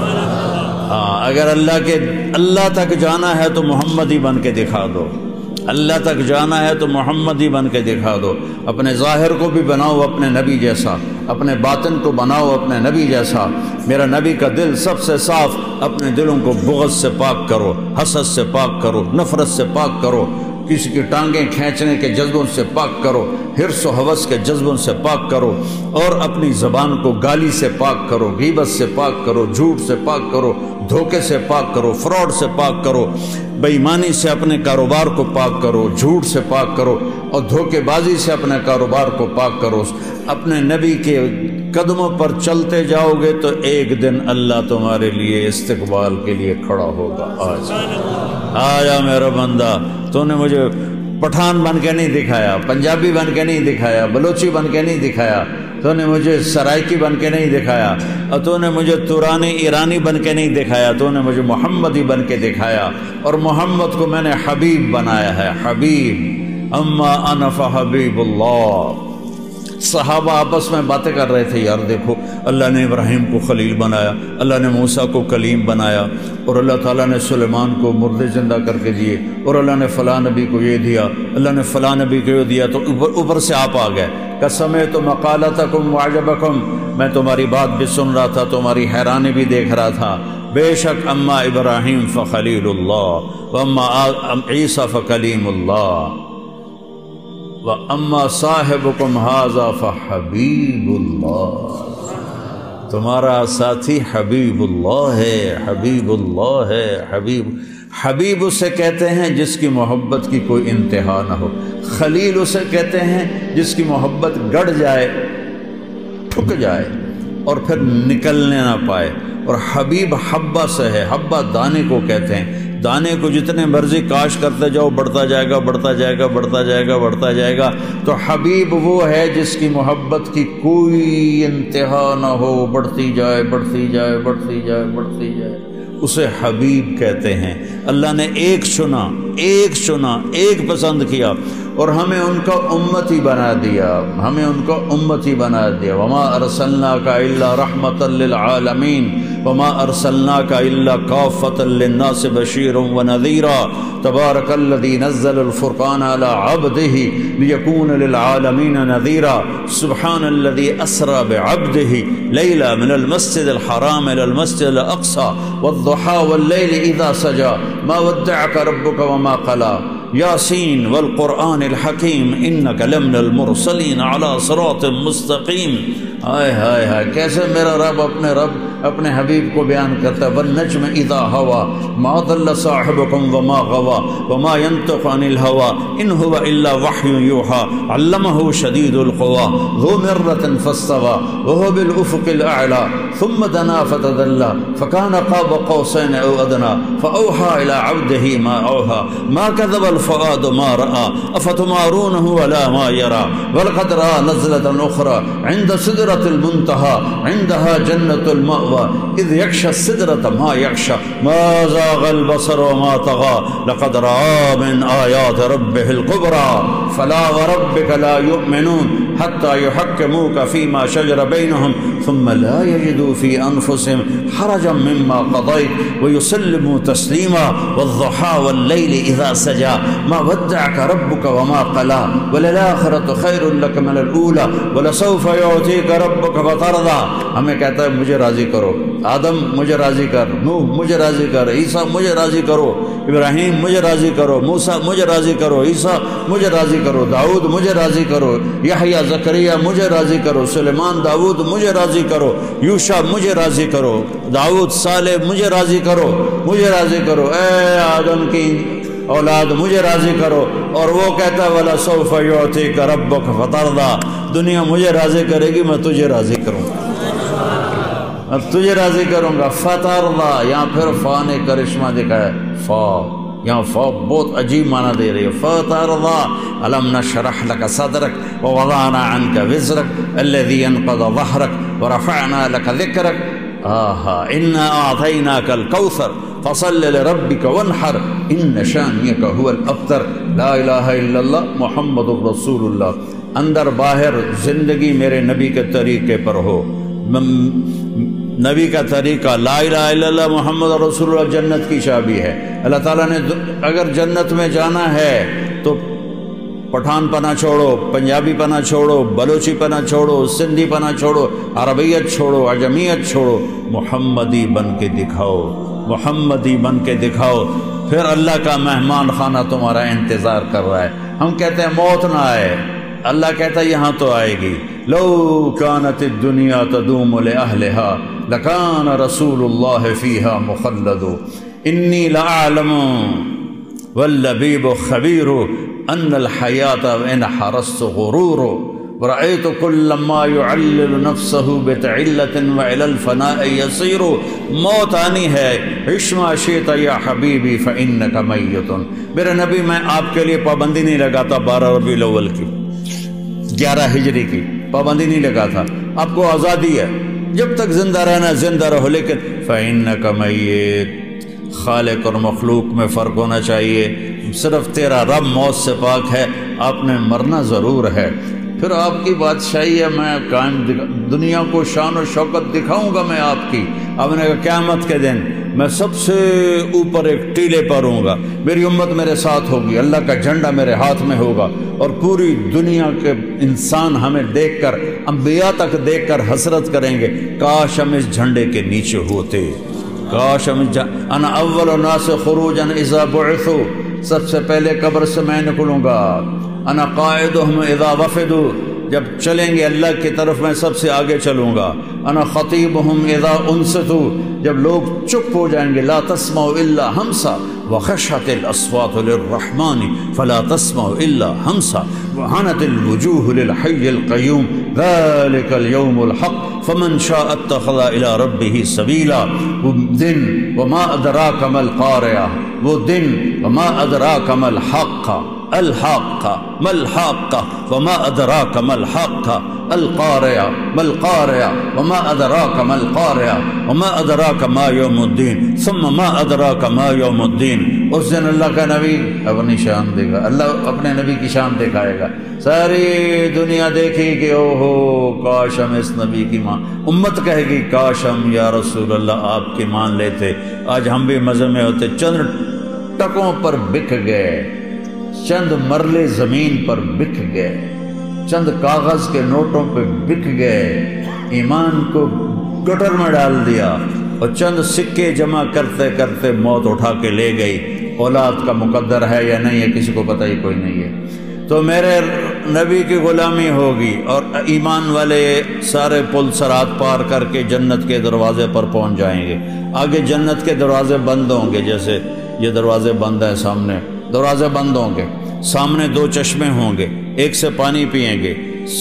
ہاں، اگر اللہ کے اللہ تک جانا ہے تو محمد ہی بن کے دکھا دو، اللہ تک جانا ہے تو محمد ہی بن کے دکھا دو۔ اپنے ظاہر کو بھی بناؤ اپنے نبی جیسا، اپنے باطن کو بناؤ اپنے نبی جیسا۔ میرا نبی کا دل سب سے صاف، اپنے دلوں کو بغض سے پاک کرو، حسد سے پاک کرو، نفرت سے پاک کرو، کسی کی ٹانگیں کھینچنے کے جذبوں سے پاک کرو، حرص و حوث کے جذبوں سے پاک کرو، اور اپنی زبان کو گالی سے پاک کرو، غیبت سے پاک کرو، جھوٹ سے پاک کرو، دھوکے سے پاک کرو، فراڈ سے پاک کرو، بے ایمانی سے اپنے کاروبار کو پاک کرو، جھوٹ سے پاک کرو، اور دھوکے بازی سے اپنے کاروبار کو پاک کرو۔ اپنے نبی کے قدموں پر چلتے جاؤ گے تو ایک دن اللہ تمہارے لیے استقبال کے لیے کھڑا ہوگا۔ آج آجا میرا بندہ، تو نے مجھے پٹھان بن کے نہیں دکھایا، پنجابی بن کے نہیں دکھایا، بلوچی بن کے نہیں دکھایا، تو نے مجھے سرائکی بن کے نہیں دکھایا، اور تو نے مجھے تورانی ایرانی بن کے نہیں دکھایا، تو نے مجھے محمدی بن کے دکھایا، اور محمد کو میں نے حبیب بنایا ہے، حبیب۔ اما انا فحبیب اللہ۔ صحابہ آپس میں باتیں کر رہے تھے، یار دیکھو اللہ نے ابراہیم کو خلیل بنایا، اللہ نے موسیٰ کو کلیم بنایا، اور اللہ تعالیٰ نے سلیمان کو مردے زندہ کر کے دیے، اور اللہ نے فلاں نبی کو یہ دیا، اللہ نے فلاں نبی کو یہ دیا، تو اوپر اوپر سے آپ آ گئے کہ سمعت مقالتکم وعجبکم، میں تمہاری بات بھی سن رہا تھا، تمہاری حیرانی بھی دیکھ رہا تھا۔ بے شک اما ابراہیم فخلیل اللہ واما عیسیٰ فکلیم اللہ وَأَمَّا صَاحِبُكُمْ هَذَا فَحَبِيبُ اللَّهِ، تمہارا ساتھی حبیب اللہ ہے، حبیب اللہ ہے، حبیب۔ حبیب اسے کہتے ہیں جس کی محبت کی کوئی انتہا نہ ہو، خلیل اسے کہتے ہیں جس کی محبت گڑ جائے، ٹھک جائے، اور پھر نکلنے نہ پائے۔ اور حبیب حبہ سے ہے، حبہ دانے کو کہتے ہیں، دانے کو جتنے مرضی کاش کرتے جاؤ بڑھتا جائے گا، بڑھتا جائے گا، بڑھتا جائے گا، بڑھتا جائے گا۔ تو حبیب وہ ہے جس کی محبت کی کوئی انتہا نہ ہو، بڑھتی جائے، بڑھتی جائے، بڑھتی جائے، بڑھتی جائے، اسے حبیب کہتے ہیں۔ اللہ نے ایک چنا، ایک چنا، ایک پسند کیا، اور ہمیں ان کا امتی بنا دیا، ہمیں ان کا امتی بنا دیا۔ وما ارسلناک الا رحمۃ للعالمین وما ارسلناک الا کافۃ للناس بشیرا ونذیرا تبارک الذی نزل الفرقان علی عبدہ لیکون للعالمین نذیرا سبحان الذی اسری بعبدہ لیلا من المسجد الحرام الى المسجد الاقصى والضحى واللیل اذا سجى ما ودعک ربک وما قلى یاسین والقرآن الحکیم انک لمن المرسلین علی صراط مستقیم۔ ہائے ہائے ہائے، کیسے میرا رب اپنے رب اپنے حبیب کو بیان کرتا ہے والنجم اذا ہوا ما ضل صاحبکم وما غوا وما ينطق عن الهوى ان هو الا وحی یوحى علمه شدید القوى ذو مرة فاستوى وهو بالافق الاعلى ثم دنا فتدلى فكان قاب قوسين او ادنى فاوحى الى عبده ما اوحى ما كذب الفؤاد ما راى افتمارونه ولا ما يرى ولقد راى نزلة اخرى عند سدرة المنتهى عندها جنة المأوى اذ يغشى السدرة ما يغشى ما زاغ البصر وما طغى لقد راى من آيات ربه الكبرى فلا وربك لا يؤمنون حتى يحكموك فيما شجر بينهم ثم لا يجدوا في أنفسهم حرجا مما قضيت ويسلموا تسليما والضحى والليل إذا سجى ما ودعك ربك وما قلى وللآخرة خير لك من الأولى ولسوف يعطيك ربك فترضى. ہمیں کہتا ہے مجھے راضی کرو، آدم مجھے راضی کر، نوح مجھے راضی کر، عیسیٰ مجھے راضی کرو، ابراہیم مجھے راضی کرو، موسیٰ مجھے راضی کرو، عیسیٰ مجھے راضی کرو، داؤد مجھے راضی کرو، یحییٰ زکریا مجھے راضی کرو، سلیمان داؤد مجھے راضی کرو، یوشع مجھے راضی کرو، داؤد صالح مجھے راضی کرو، مجھے راضی کرو، اے آدم کی اولاد مجھے راضی کرو. اور وہ کہتا ہے وَلَسَوْفَ يُعْطِيكَ رَبُّكَ فَتَرْضَىٰ، دنیا مجھے راضی کرے گی، میں تجھے راضی کروں گا، اب تجھے راضی کروں گا. فترضى یہاں پھر فا نے کرشمہ دکھایا، فا یہاں فا بہت عجیب معنی دے رہی ہے. فترضى ألم نشرح لك صدرك ووضعنا عنك وزرك الذي انقض ظهرك ورفعنا لك ذكرك آہا إنا أعطيناك الكوثر فصل لربك وانحر ان شانئك هو الابتر. لا الہ الا اللہ محمد الرسول اللہ. اندر باہر زندگی میرے نبی کے طریقے پر ہو، نبی کا طریقہ لا الہ الا اللہ محمد رسول اللہ جنت کی چابی ہے. اللہ تعالیٰ نے اگر جنت میں جانا ہے تو پٹھان پناہ چھوڑو، پنجابی پناہ چھوڑو، بلوچی پناہ چھوڑو، سندھی پناہ چھوڑو، عربیت چھوڑو، عجمیت چھوڑو، محمدی بن کے دکھاؤ، محمدی بن کے دکھاؤ، پھر اللہ کا مہمان خانہ تمہارا انتظار کر رہا ہے. ہم کہتے ہیں موت نہ آئے، اللہ کہتا ہے یہاں تو آئے گی. لو كانت الدنيا تدوم لأهلها لكان رسول الله فيها مخلد إني لأعلم واللبيب خبير أن الحياة وإن حرصت غرور ورأيت كل ما يعلل نفسه بتعلة وإلى الفناء يصير. موت آنی ہے، عش ما شئت یا حبیبی فإنك میت. میرے نبی میں آپ کے لیے پابندی نہیں لگاتا بارہ ربیع الاول کی، گیارہ ہجری کی پابندی نہیں لگاتا. آپ کو آزادی ہے، جب تک زندہ رہنا زندہ رہو، لیکن فإنك میت. خالق اور مخلوق میں فرق ہونا چاہیے. صرف تیرا رب موت سے پاک ہے، آپ نے مرنا ضرور ہے. پھر آپ کی بادشاہی ہے، میں قائم دنیا کو شان و شوکت دکھاؤں گا میں آپ کی. آپ نے کہا قیامت کے دن میں سب سے اوپر ایک ٹیلے پر ہوں گا، میری امت میرے ساتھ ہوگی، اللہ کا جھنڈا میرے ہاتھ میں ہوگا، اور پوری دنیا کے انسان ہمیں دیکھ کر، انبیاء تک دیکھ کر حسرت کریں گے کاش ہم اس جھنڈے کے نیچے ہوتے، کاش ہم انا اول الناس خروجا اذا بعثوا، سب سے پہلے قبر سے میں نکلوں گا. انا قائدهم اذا وفدوا، جب چلیں گے اللہ کی طرف میں سب سے آگے چلوں گا. انا خطیبهم اذا انصتوا، جب لوگ چپ ہو جائیں گے. لا تسمعوا الا همسا وخشعت الاصوات للرحمن فلا تسمعوا الا همسا وعنت الوجوه للحي القيوم ذلك اليوم الحق فمن شاء اتخذ الى ربه سبيلا. وہ دن وما ادراک ما القارعہ، وہ دن وما ادراک ما الحق الحق ما الحق وما ادراک ما الحق القارعہ ما القارعہ وما ادراک ما القارعہ وما ادراک ما یوم الدین ثم ما ادراک ما یوم الدین. اس دن اللہ کا نبی اپنی شان دے گا، اللہ اپنے نبی کی شان دکھائے گا. ساری دنیا دیکھے کہ او ہو کاش ہم اس نبی کی مان، امت کہے گی کاش ہم یا رسول اللہ آپ کی مان لیتے، آج ہم بھی مزے میں ہوتے. چند ٹکوں پر بک گئے، چند مرلے زمین پر بک گئے، چند کاغذ کے نوٹوں پہ بک گئے، ایمان کو گٹر میں ڈال دیا، اور چند سکے جمع کرتے کرتے موت اٹھا کے لے گئی. اولاد کا مقدر ہے یا نہیں ہے کسی کو پتہ ہی کوئی نہیں ہے. تو میرے نبی کی غلامی ہوگی اور ایمان والے سارے پل صراط پار کر کے جنت کے دروازے پر پہنچ جائیں گے۔ آگے جنت کے دروازے بند ہوں گے، جیسے یہ دروازے بند ہیں سامنے، دروازے بند ہوں گے، سامنے دو چشمے ہوں گے، ایک سے پانی پئیں گے،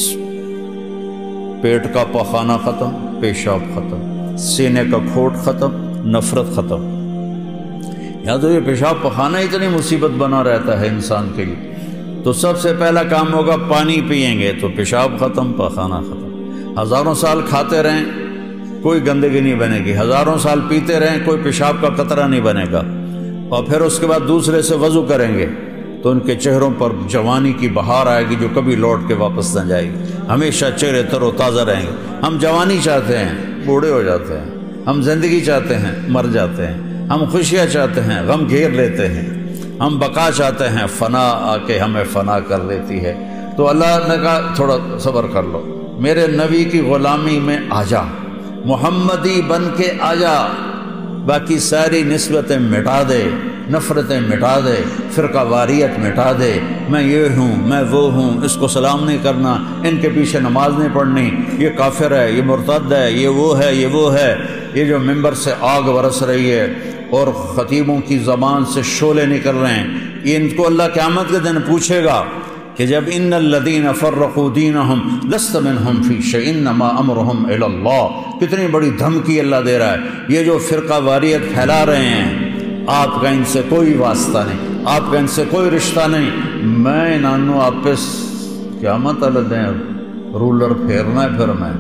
پیٹ کا پخانہ ختم، پیشاب ختم، سینے کا کھوٹ ختم، نفرت ختم۔ یا تو یہ پیشاب پخانہ اتنی مصیبت بنا رہتا ہے انسان کے لیے، تو سب سے پہلا کام ہوگا پانی پئیں گے تو پیشاب ختم، پخانہ ختم۔ ہزاروں سال کھاتے رہیں کوئی گندگی نہیں بنے گی، ہزاروں سال پیتے رہیں کوئی پیشاب کا قطرہ نہیں بنے گا، اور پھر اس کے بعد دوسرے سے وضو کریں گے تو ان کے چہروں پر جوانی کی بہار آئے گی جو کبھی لوٹ کے واپس نہ جائے گی، ہمیشہ چہرے تر و تازہ رہیں گے۔ ہم جوانی چاہتے ہیں، بوڑھے ہو جاتے ہیں، ہم زندگی چاہتے ہیں، مر جاتے ہیں، ہم خوشیاں چاہتے ہیں، غم گھیر لیتے ہیں، ہم بقا چاہتے ہیں، فنا آ کے ہمیں فنا کر دیتی ہے۔ تو اللہ نے کہا تھوڑا صبر کر لو، میرے نبی کی غلامی میں آ جا، محمدی بن کے آ جا، باقی ساری نسبتیں مٹا دے، نفرتیں مٹا دے، فرقہ واریت مٹا دے، میں یہ ہوں، میں وہ ہوں، اس کو سلام نہیں کرنا، ان کے پیچھے نماز نہیں پڑھنی، یہ کافر ہے، یہ مرتد ہے، یہ وہ ہے، یہ وہ ہے، یہ جو ممبر سے آگ برس رہی ہے اور خطیبوں کی زبان سے شعلے نکل رہے ہیں، یہ ان کو اللہ قیامت کے دن پوچھے گا کہ جب ان الذین فرقوا دینہم لست منہم فی شیء انما امرہم الی اللہ، کتنی بڑی دھمکی اللہ دے رہا ہے۔ یہ جو فرقہ واریت پھیلا رہے ہیں، آپ کا ان سے کوئی واسطہ نہیں، آپ کا ان سے کوئی رشتہ نہیں، میں نانو آپ پہ قیامت والے دن رولر پھیرنا ہے۔ پھر میں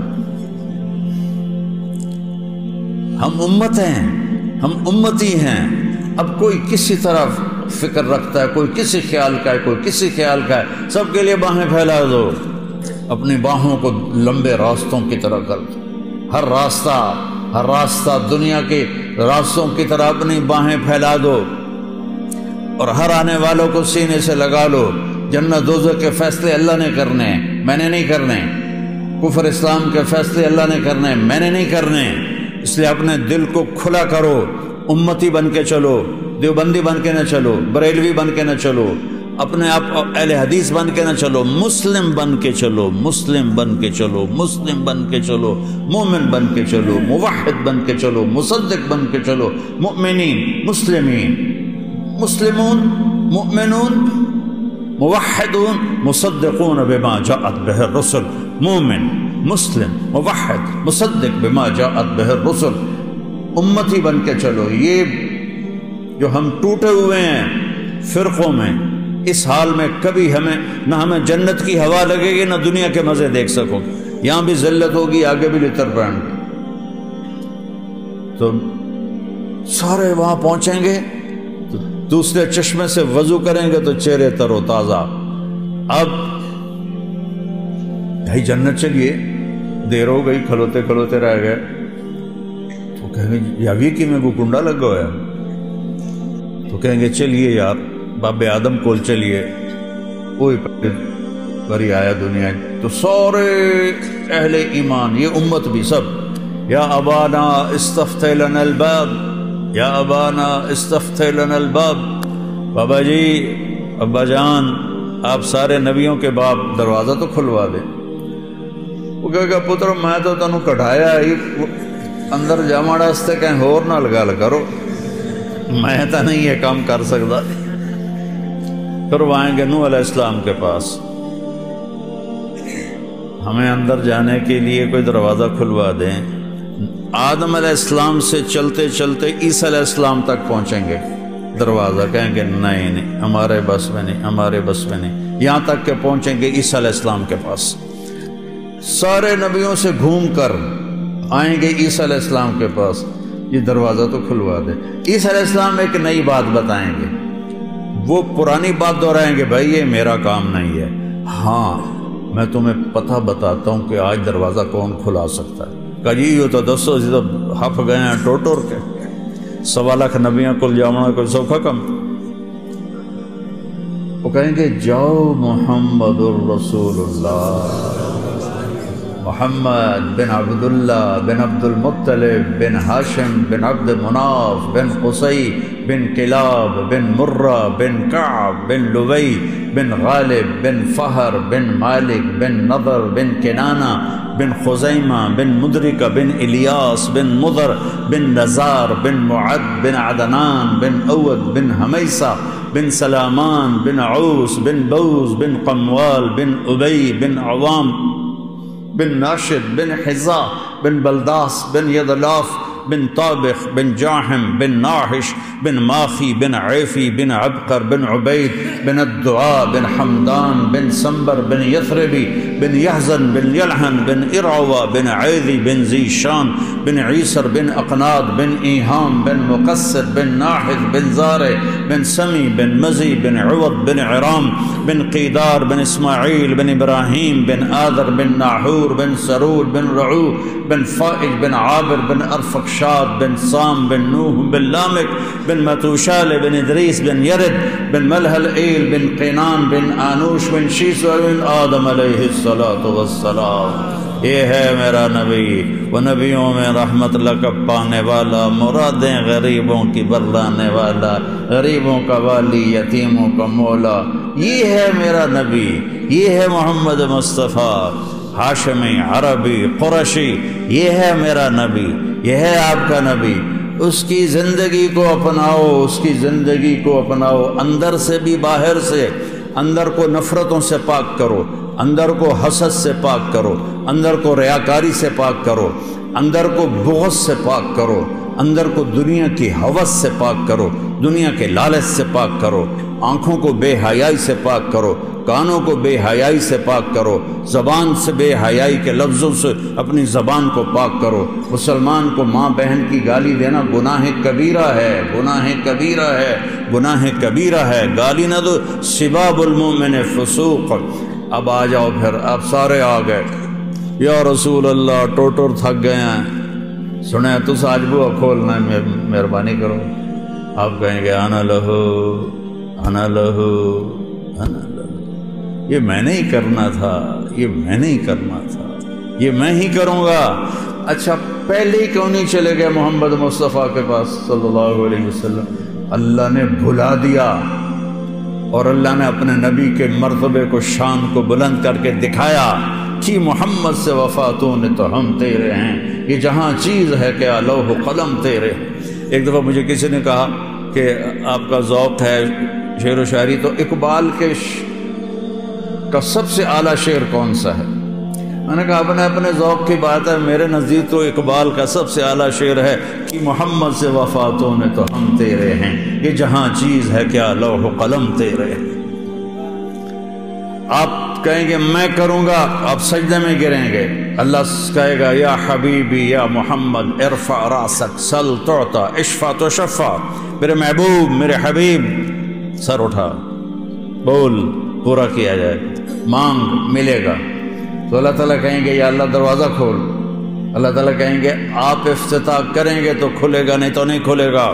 ہم امت ہیں، ہم امتی ہیں، اب کوئی کسی طرف فکر رکھتا ہے، کوئی کسی خیال کا ہے، کوئی کسی خیال کا ہے، سب کے لیے باہیں پھیلا دو، اپنی باہوں کو لمبے راستوں کی طرح کر دو، ہر راستہ ہر راستہ دنیا کے راستوں کی طرح اپنی باہیں پھیلا دو، اور ہر آنے والوں کو سینے سے لگا لو۔ جنت دوزخ کے فیصلے اللہ نے کرنے ہیں، میں نے نہیں کرنے، کفر اسلام کے فیصلے اللہ نے کرنے ہیں، میں نے نہیں کرنے، اس لیے اپنے دل کو کھلا کرو، امتی بن کے چلو، دیوبندی بن کے نہ چلو، بریلوی بن کے نہ چلو، اپنے آپ اہل حدیث بن کے نہ چلو، مسلم بن کے چلو، مسلم بن کے چلو، مسلم بن کے چلو، مومن بن کے چلو، موحد بن کے چلو، مصدق بن کے چلو، مؤمنین، مسلمین، مسلمون، مؤمنون، موحدون، مصدقون بما جاءت به الرسل، مومن، مسلم، موحد، مصدق بما جاءت به الرسل، امتی بن کے چلو۔ یہ جو ہم ٹوٹے ہوئے ہیں فرقوں میں، اس حال میں کبھی ہمیں نہ ہمیں جنت کی ہوا لگے گی، نہ دنیا کے مزے دیکھ سکو گے، یہاں بھی ذلت ہوگی، آگے بھی لتر پڑیں گے۔ تو سارے وہاں پہنچیں گے تو دوسرے چشمے سے وضو کریں گے تو چہرے تر و تازہ۔ اب بھائی جنت چلیے، دیر ہو گئی، کھلوتے کھلوتے رہ گئے، تو کہیں گے یاوی کی میں کو کنڈا لگ گیا، تو کہیں گے چلیے یار باب آدم کول چلیے، کوئی بری آیا دنیا، تو سارے اہل ایمان، یہ امت بھی سب، یا ابانا استفتح لنا الباب، یا ابانا استفتح لنا الباب، بابا جی، ابا جان، آپ سارے نبیوں کے باپ، دروازہ تو کھلوا دیں۔ وہ کہے گا پتر میں تو تنوں کٹھایا ہی اندر جامع راستے کہیں ہور نہ لگا کرو، میں تو نہیں یہ کام کر سکتا۔ پھر وہ آئیں گے نوح علیہ السلام کے پاس، ہمیں اندر جانے کے لیے کوئی دروازہ کھلوا دیں۔ آدم علیہ السلام سے چلتے چلتے عیسیٰ علیہ السلام تک پہنچیں گے، دروازہ کہیں گے نہیں نہیں ہمارے بس میں نہیں، ہمارے بس میں نہیں، یہاں تک کہ پہنچیں گے عیسیٰ علیہ السلام کے پاس، سارے نبیوں سے گھوم کر آئیں گے عیسیٰ علیہ السلام کے پاس، یہ دروازہ تو کھلوا دے۔ عیسیٰ علیہ السلام ایک نئی بات بتائیں گے، وہ پرانی بات دہرائیں گے، بھائی یہ میرا کام نہیں ہے، ہاں میں تمہیں پتہ بتاتا ہوں کہ آج دروازہ کون کھلا سکتا ہے۔ کہا جی یہ تو دسو جی تو ہف گئے ہیں ٹور ٹور کے، سوا لاکھ نبیاں کل جاؤنا کوئی سوکھا کم۔ وہ کہیں گے جاؤ محمد الرسول اللہ، محمد بن عبداللہ بن عبد المطلب بن ہاشم بن عبد مناف بن قصی بن کلاب بن مرہ بن کعب بن لوی بن غالب بن فہر بن مالک بن نضر بن کنانہ بن خزیمہ بن مدرکہ بن الیاس بن مضر بن نزار بن معد بن عدنان بن اود بن حمیسہ بن سلامان بن عوس بن بوز بن قموال بن ابی بن عوام بن ناشد بن حزا بن بلداس بن یدلاف بن طابخ بن جاحم بن ناحش بن ماخی بن عیفی بن عبقر بن عبید بن الدعاء بن حمدان بن سنبر بن یثربی بن یحزن بن یلحن بن ارعوہ بن عیذی بن ذیشان بن عیسر بن اقناد بن ایہام بن مقصر بن ناحذ بن زارع بن سمی بن مزی بن عوض بن عرام بن قیدار بن اسماعیل بن ابراہیم بن آذر بن ناحور بن سرود بن رعو بن فائج بن عابر بن ارفقشاد بن سام بن نوح بن لامک بن متوشال بن ادریس بن یرد بن ملحل ایل بن قینان بن آنوش بن شیس بن آدم علیہ السلام۔ یہ ہے میرا نبی، وہ نبیوں میں رحمت لقب پانے والا، مرادیں غریبوں کی برلانے والا، غریبوں کا والی، یتیموں کا مولا۔ یہ ہے میرا نبی، یہ ہے محمد مصطفیٰ، ہاشمی، عربی، قرشی، یہ ہے میرا نبی، یہ ہے آپ کا نبی۔ اس کی زندگی کو اپناؤ، اس کی زندگی کو اپناؤ، اندر سے بھی باہر سے۔ اندر کو نفرتوں سے پاک کرو، اندر کو حسد سے پاک کرو، اندر کو ریاکاری سے پاک کرو، اندر کو بغض سے پاک کرو، اندر کو دنیا کی ہوس سے پاک کرو، دنیا کے لالچ سے پاک کرو، آنکھوں کو بے حیائی سے پاک کرو، کانوں کو بے حیائی سے پاک کرو، زبان سے بے حیائی کے لفظوں سے اپنی زبان کو پاک کرو۔ مسلمان کو ماں بہن کی گالی دینا گناہ کبیرہ ہے، گناہ کبیرہ ہے، گناہ کبیرہ ہے، گالی نہ دو، سباب المؤمن فسوق۔ اب آ جاؤ، پھر آپ سارے آ گئے، یا رسول اللہ ٹوٹر تھک گئے ہیں، سنیں تو آج بوا کھولنا ہے، مہربانی کرو۔ آپ کہیں گے انا لہو انا لہو انا لہو، یہ میں نے ہی کرنا تھا، یہ میں نے ہی کرنا تھا، یہ میں ہی کروں گا۔ اچھا پہلے ہی کیوں نہیں چلے گئے محمد مصطفیٰ کے پاس صلی اللہ علیہ وسلم؟ اللہ نے بھلا دیا، اور اللہ نے اپنے نبی کے مرتبے کو، شان کو بلند کر کے دکھایا کہ محمد سے وفاتوں نے تو ہم تیرے ہیں، یہ جہاں چیز ہے کہ لوح و قلم تیرے۔ ایک دفعہ مجھے کسی نے کہا کہ آپ کا ذوق ہے شعر و شاعری، تو اقبال کے کا سب سے اعلیٰ شعر کون سا ہے؟ میں نے کہا اپنے اپنے ذوق کی بات ہے، میرے نزدیک تو اقبال کا سب سے اعلیٰ شعر ہے کہ محمد سے وفاتوں نے تو ہم تیرے ہیں، یہ جہاں چیز ہے کیا لوح و قلم تیرے۔ آپ کہیں گے میں کروں گا، آپ سجدے میں گریں گے، اللہ کہے گا یا حبیبی یا محمد ارفع راسک سل تعطا اشفع تشفع، میرے محبوب، میرے حبیب، سر اٹھا، بول، پورا کیا جائے، مانگ، ملے گا۔ تو اللہ تعالیٰ کہیں گے یا اللہ دروازہ کھول، اللہ تعالیٰ کہیں گے آپ افتتاح کریں گے تو کھلے گا، نہیں تو نہیں کھلے گا۔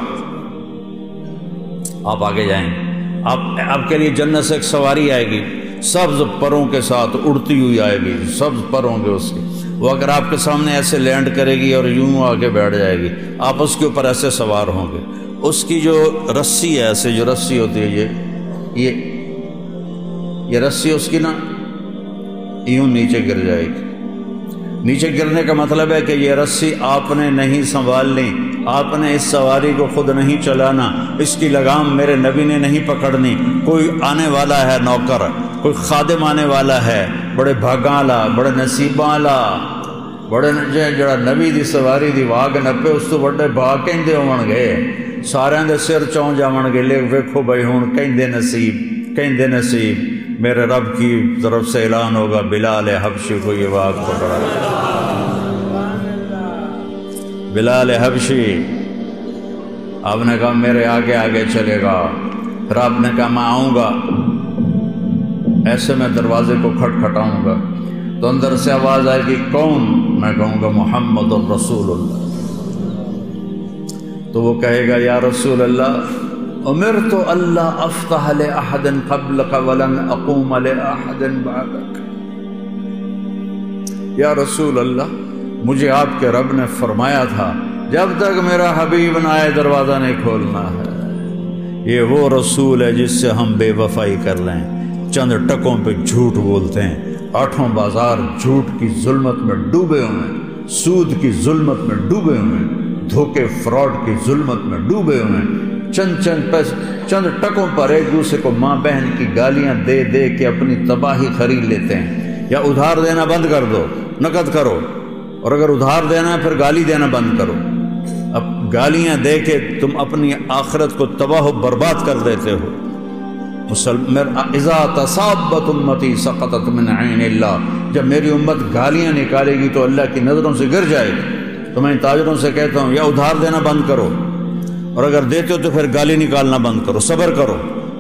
آپ آگے جائیں گے، آپ آپ کے لیے جنت سے ایک سواری آئے گی، سبز پروں کے ساتھ اڑتی ہوئی آئے گی، سبز پر ہوں گے اس کے، وہ اگر آپ کے سامنے ایسے لینڈ کرے گی اور یوں آگے بیٹھ جائے گی، آپ اس کے اوپر ایسے سوار ہوں گے۔ اس کی جو رسی ہے، ایسے جو رسی ہوتی ہے، یہ یہ یہ رسی اس کی نا یوں نیچے گر جائے گی۔ نیچے گرنے کا مطلب ہے کہ یہ رسی آپ نے نہیں سنبھالنی، آپ نے اس سواری کو خود نہیں چلانا، اس کی لگام میرے نبی نے نہیں پکڑنی۔ کوئی آنے والا ہے نوکر، کوئی خادم آنے والا ہے، بڑے بھاگاں والا، بڑے نصیباں والا، بڑے جڑا نبی دی سواری دی واگ نپے، اس تو بڑے بھاگ کہندے ہون گے، سارے دے سر چون جاون گے، لے ویکھو بھائی ہن کہندے نصیب، کہندے نصیب، میرے رب کی طرف سے اعلان ہوگا بلال حبشی کو یہ واگ پکڑا۔ بلال حبشی، آپ نے کہا میرے آگے آگے چلے گا، پھر آپ نے کہا میں آؤں گا، ایسے میں دروازے کو کھٹ کھٹاؤں گا تو اندر سے آواز آئے گی کون؟ میں کہوں گا محمد الرسول اللہ۔ تو وہ کہے گا یا رسول اللہ امرت اللہ افتح لأحد قبلک ولن اقوم لأحد بعدک۔ یا رسول اللہ مجھے آپ کے رب نے فرمایا تھا جب تک میرا حبیب نہ آئے دروازہ نہیں کھولنا ہے، یہ وہ رسول ہے جس سے ہم بے وفائی کر لیں، چند ٹکوں پہ جھوٹ بولتے ہیں، آٹھوں بازار جھوٹ کی ظلمت میں ڈوبے ہوئے ہیں، سود کی ظلمت میں ڈوبے ہوئے ہیں، دھوکے فراڈ کی ظلمت میں ڈوبے ہوئے ہیں، چند چند پیسے چند ٹکوں پر ایک دوسرے کو ماں بہن کی گالیاں دے دے کے اپنی تباہی خرید لیتے ہیں۔ یا ادھار دینا بند کر دو، نقد کرو، اور اگر ادھار دینا ہے پھر گالی دینا بند کرو۔ اب گالیاں دے کے تم اپنی آخرت کو تباہ و برباد کر دیتے ہو۔ اذا تصابت امتی سقطت من عین اللہ، جب میری امت گالیاں نکالے گی تو اللہ کی نظروں سے گر جائے گی۔ تو میں تاجروں سے کہتا ہوں یا ادھار دینا بند کرو، اور اگر دیتے ہو تو پھر گالی نکالنا بند کرو، صبر کرو۔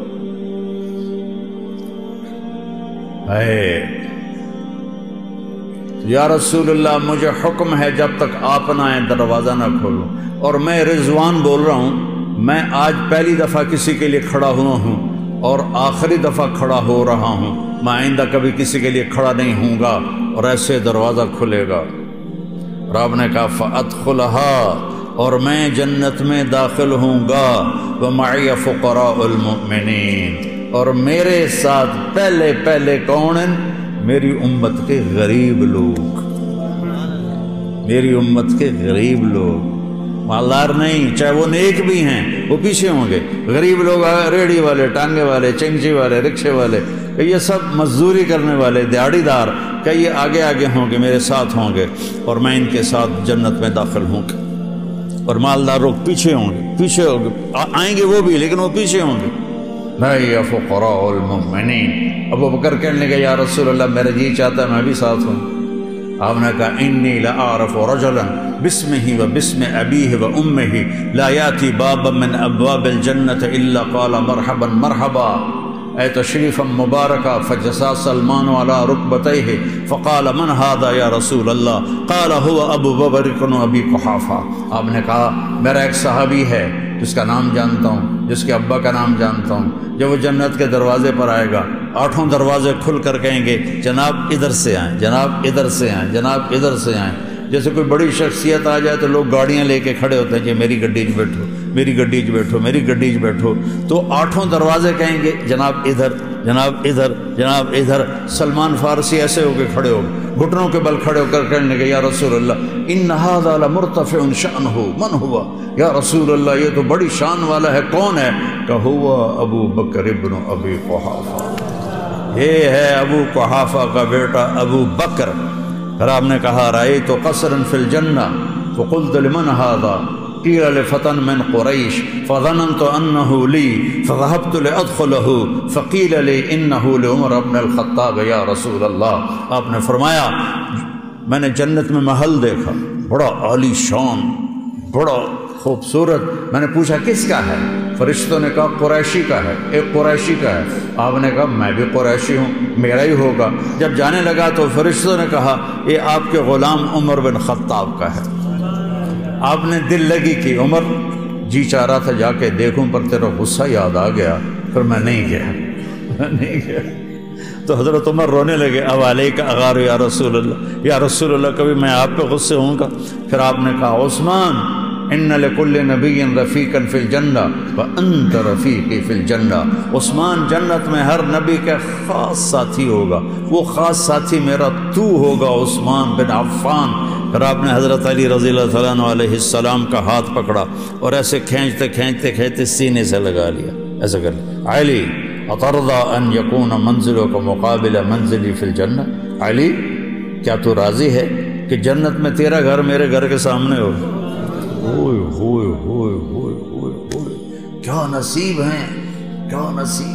اے یا رسول اللہ، مجھے حکم ہے جب تک آپ نہ آئیں دروازہ نہ کھولو، اور میں رضوان بول رہا ہوں، میں آج پہلی دفعہ کسی کے لیے کھڑا ہوا ہوں اور آخری دفعہ کھڑا ہو رہا ہوں، میں آئندہ کبھی کسی کے لیے کھڑا نہیں ہوں گا، اور ایسے دروازہ کھلے گا۔ اور آپ نے کہا فَأَدْخُلَهَا، اور میں جنت میں داخل ہوں گا، وَمَعِيَ فُقَرَاءُ الْمُؤْمِنِينَ، اور میرے ساتھ پہلے پہلے کون ہیں؟ میری امت کے غریب لوگ، میری امت کے غریب لوگ، مالدار نہیں، چاہے وہ نیک بھی ہیں وہ پیچھے ہوں گے۔ غریب لوگ ریڑھی والے، ٹانگے والے، چنگچی والے، رکشے والے، کہ یہ سب مزدوری کرنے والے، دیہڑی دار، کہ یہ آگے آگے ہوں گے، میرے ساتھ ہوں گے، اور میں ان کے ساتھ جنت میں داخل ہوں گا۔ اور مالدار لوگ پیچھے ہوں گے، پیچھے ہوں گے، آئیں گے وہ بھی لیکن وہ پیچھے ہوں گے۔ بھائی فقراء المؤمنین، ابو بکر کہنے لگے یا رسول اللہ میرا جی چاہتا ہے میں بھی ساتھ ہوں۔ آپ نے کہا انی لأعرف رجلا باسمہ و باسم ابیہ و امہ لا یاتی بابا من ابواب الجنة الا قال مرحبا مرحبا، اے تشریفا مبارکا، فجسا سلمان علی رکبتیہ فقال من هذا یا رسول اللہ، قال هو ابو بکر و ابی قحافہ۔ آپ نے کہا میرا ایک صحابی ہے جس کا نام جانتا ہوں، جس کے ابا کا نام جانتا ہوں، جب وہ جنت کے دروازے پر آئے گا آٹھوں دروازے کھل کر کہیں گے جناب ادھر سے آئیں، جناب ادھر سے آئیں، جناب ادھر سے آئیں۔ جیسے کوئی بڑی شخصیت آ جائے تو لوگ گاڑیاں لے کے کھڑے ہوتے ہیں کہ میری گڈی چ بیٹھو، میری گڈی چ بیٹھو، میری گڈی چ بیٹھو، تو آٹھوں دروازے کہیں گے جناب ادھر، جناب ادھر، جناب ادھر۔ سلمان فارسی ایسے ہو کے کھڑے ہو گئے، گھٹنوں کے بل کھڑے ہو کر کہنے لگے یا رسول اللہ ان ھذا لمرتفع شأنہ من ہوا، یا رسول اللہ یہ تو بڑی شان والا ہے، کون ہے؟ کہ ہوا ابو بکر ابن ابی قحافہ، یہ ہے ابو قحافہ کا بیٹا ابو بکر۔ پھر آپ نے کہا رأیت قصرا فی الجنہ فقلت لمن ھذا، قیل لفتى من قریش فظننت انه لی فذهبت لادخله فقیل لی انه لعمر بن الخطاب یا رسول اللہ۔ آپ نے فرمایا میں نے جنت میں محل دیکھا، بڑا عالی شان، بڑا خوبصورت، میں نے پوچھا کس کا ہے؟ فرشتوں نے کہا قریشی کا ہے، ایک قریشی کا ہے۔ آپ نے کہا میں بھی قریشی ہوں، میرا ہی ہوگا۔ جب جانے لگا تو فرشتوں نے کہا یہ آپ کے غلام عمر بن خطاب کا ہے۔ آپ نے دل لگی کہ عمر جی چاہ رہا تھا جا کے دیکھوں پر تیرا غصہ یاد آ گیا، پھر میں نہیں گیا، میں نہیں گیا۔ تو حضرت عمر رونے لگے، اب علیک اغار یا رسول اللہ، یا رسول اللہ کبھی میں آپ پہ غصے ہوں گا؟ پھر آپ نے کہا عثمان ان لکل نبی رفیقا فی الجنہ وانت رفیقی فی الجنہ، عثمان جنت میں ہر نبی کا خاص ساتھی ہوگا، وہ خاص ساتھی میرا تو ہوگا عثمان بن عفان۔ پھر آپ نے حضرت علی رضی اللہ تعالیٰ عنہ علیہ السلام کا ہاتھ پکڑا اور ایسے کھینچتے کھینچتے کھینچتے سینے سے لگا لیا، ایسا کر لیا، علی اترضی ان یکون منزلک مقابل منزلی فی الجنہ، علی کیا تو راضی ہے کہ جنت میں تیرا گھر میرے گھر کے سامنے ہو؟ ہوئے ہوئے ہوئے ہوئے ہوئے ہوئے، کیا نصیب ہیں، کیا نصیب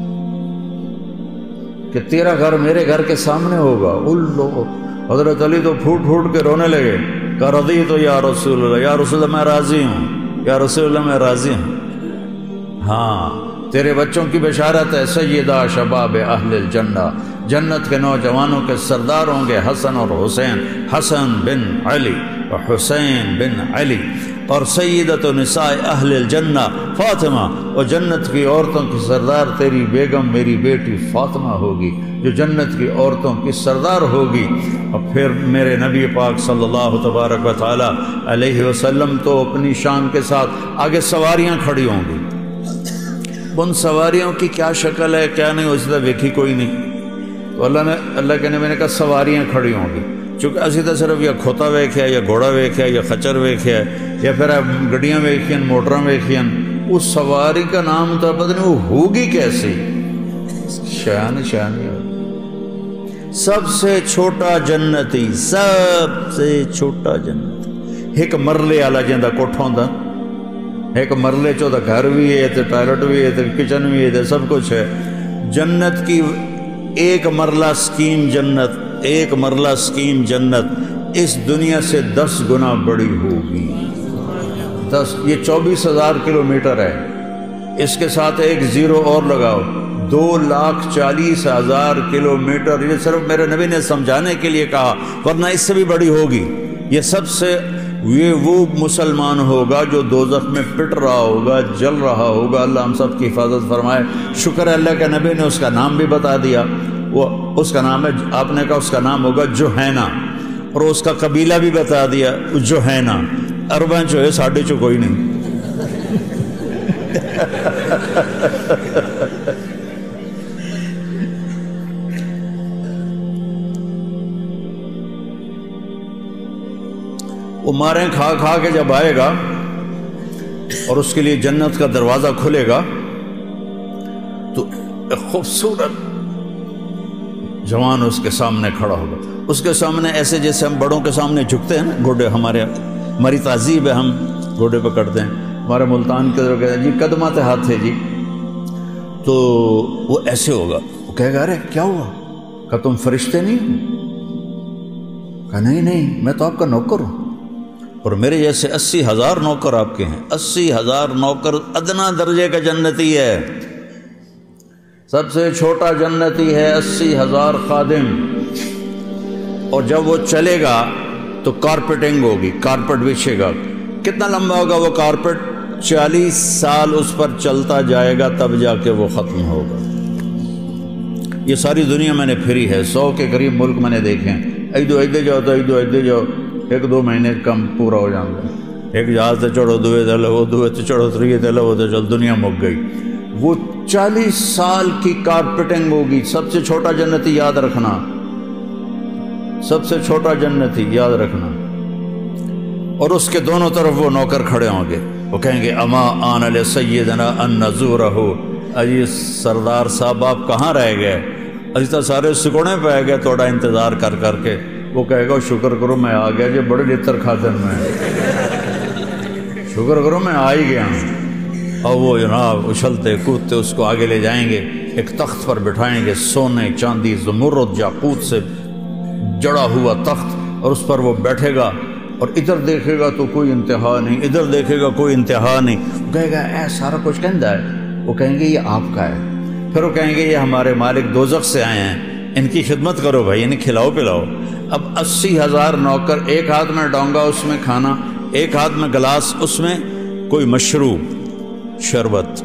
کہ تیرا گھر میرے گھر کے سامنے ہوگا۔ اللہ، حضرت علی تو پھوٹ پھوٹ کے رونے لگے، کہ رضیت یا رسول اللہ، یا رسول اللہ میں راضی ہوں، یا رسول اللہ میں راضی ہوں۔ ہاں تیرے بچوں کی بشارت ہے، سیدہ شباب اہل الجنہ، جنت کے نوجوانوں کے سردار ہوں گے حسن اور حسین، حسن بن علی و حسین بن علی، اور سیدت نساء اہل الجنہ فاطمہ، اور جنت کی عورتوں کی سردار تیری بیگم میری بیٹی فاطمہ ہوگی جو جنت کی عورتوں کی سردار ہوگی۔ اور پھر میرے نبی پاک صلی اللہ تبارک و تعالی علیہ وسلم تو اپنی شان کے ساتھ آگے سواریاں کھڑی ہوں گی، ان سواریوں کی کیا شکل ہے کیا نہیں اس طرح دیکھی کوئی نہیں. تو اللہ نے اللہ کے نبی نے کہا سواریاں کھڑی ہوں گی. چونکہ اسی طرح صرف یا کھوتا ویکھیا یا گھوڑا ویکھیا یا خچر ویکھیا یا پھر گڈیاں ویکھیاں موٹراں ویکھیاں. اس سواری کا نام تو پتہ نہیں وہ ہوگی کیسی. شان شان سب سے چھوٹا جنتی سب سے چھوٹا جنتی ایک مرلے والا جہاں کوٹھا ہوندا ایک مرلے چو دا گھر بھی ہے تے ٹوائلٹ بھی ہے تے کچن بھی ہے تے سب کچھ ہے. جنت کی ایک مرلہ سکیم جنت ایک مرلہ سکیم جنت اس دنیا سے دس گنا بڑی ہوگی. دس یہ چوبیس ہزار کلو میٹر ہے. اس کے ساتھ ایک زیرو اور لگاؤ دو لاکھ چالیس ہزار کلو میٹر. یہ صرف میرے نبی نے سمجھانے کے لیے کہا ورنہ اس سے بھی بڑی ہوگی. یہ سب سے یہ وہ مسلمان ہوگا جو دوزخ میں پٹ رہا ہوگا جل رہا ہوگا. اللہ ہم سب کی حفاظت فرمائے. شکر ہے اللہ کے نبی نے اس کا نام بھی بتا دیا. وہ اس کا نام ہے آپ نے کہا اس کا نام ہوگا جوہینہ اور اس کا قبیلہ بھی بتا دیا جوہینہ. عرباں چو ہے ساڑھے چو کوئی نہیں. وہ ماریں کھا کھا کے جب آئے گا اور اس کے لیے جنت کا دروازہ کھلے گا تو ایک خوبصورت جوان اس کے سامنے کھڑا ہوگا. اس کے سامنے ایسے جیسے ہم بڑوں کے سامنے جھکتے ہیں نا گوڑے ہمارے ہماری تہذیب ہے ہم گوڑے پہ کرتے ہیں. ہمارے ملتان کے طرف کہتے ہیں جی قدمات ہاتھ ہے جی. تو وہ ایسے ہوگا. وہ کہے گا ارے کیا ہوا؟ کہ تم فرشتے نہیں ہو؟ کہا نہیں نہیں میں تو آپ کا نوکر ہوں اور میرے جیسے اسی ہزار نوکر آپ کے ہیں. اسی ہزار نوکر ادنا درجے کا جنتی ہے. سب سے چھوٹا جنتی ہے اسی ہزار خادم. اور جب وہ چلے گا تو کارپیٹنگ ہوگی کارپیٹ بچھے گا. کتنا لمبا ہوگا وہ کارپیٹ؟ چالیس سال اس پر چلتا جائے گا تب جا کے وہ ختم ہوگا. یہ ساری دنیا میں نے پھری ہے. سو کے قریب ملک میں نے دیکھے ہیں. ایدو ایدے جاؤ تو ایدو ایدے جاؤ ایک دو مہینے کم پورا ہو جاتا ہے. ایک جہاز سے چڑھو دوے تے لو دوے تے چڑھو تریے تے لو تے چل دنیا مک گئی. وہ چالیس سال کی کارپیٹنگ ہوگی. سب سے چھوٹا جنتی یاد رکھنا سب سے چھوٹا جنتی یاد رکھنا. اور اس کے دونوں طرف وہ نوکر کھڑے ہوں گے. وہ کہیں گے اما آن علی سیدنا ان نزورہ. اجی سردار صاحب آپ کہاں رہ گئے؟ اجی تو سارے سکوڑے پہ آ گئے توڑا انتظار کر کر کے. وہ کہے گا شکر کرو میں آ گیا جی بڑے لطر کھاتے میں شکر کرو میں آ ہی گیا. اور وہ جناب اچھلتے کودتے اس کو آگے لے جائیں گے. ایک تخت پر بٹھائیں گے سونے چاندی زمرد یاقوت سے جڑا ہوا تخت. اور اس پر وہ بیٹھے گا اور ادھر دیکھے گا تو کوئی انتہا نہیں ادھر دیکھے گا کوئی انتہا نہیں. وہ کہے گا اے سارا کچھ کہندا ہے. وہ کہیں گے یہ آپ کا ہے. پھر وہ کہیں گے یہ ہمارے مالک دوزخ سے آئے ہیں ان کی خدمت کرو بھائی انہیں کھلاؤ پلاؤ. اب اسی ہزار نوکر ایک ہاتھ میں ڈونگا اس میں کھانا ایک ہاتھ میں گلاس اس میں کوئی مشروب شربت.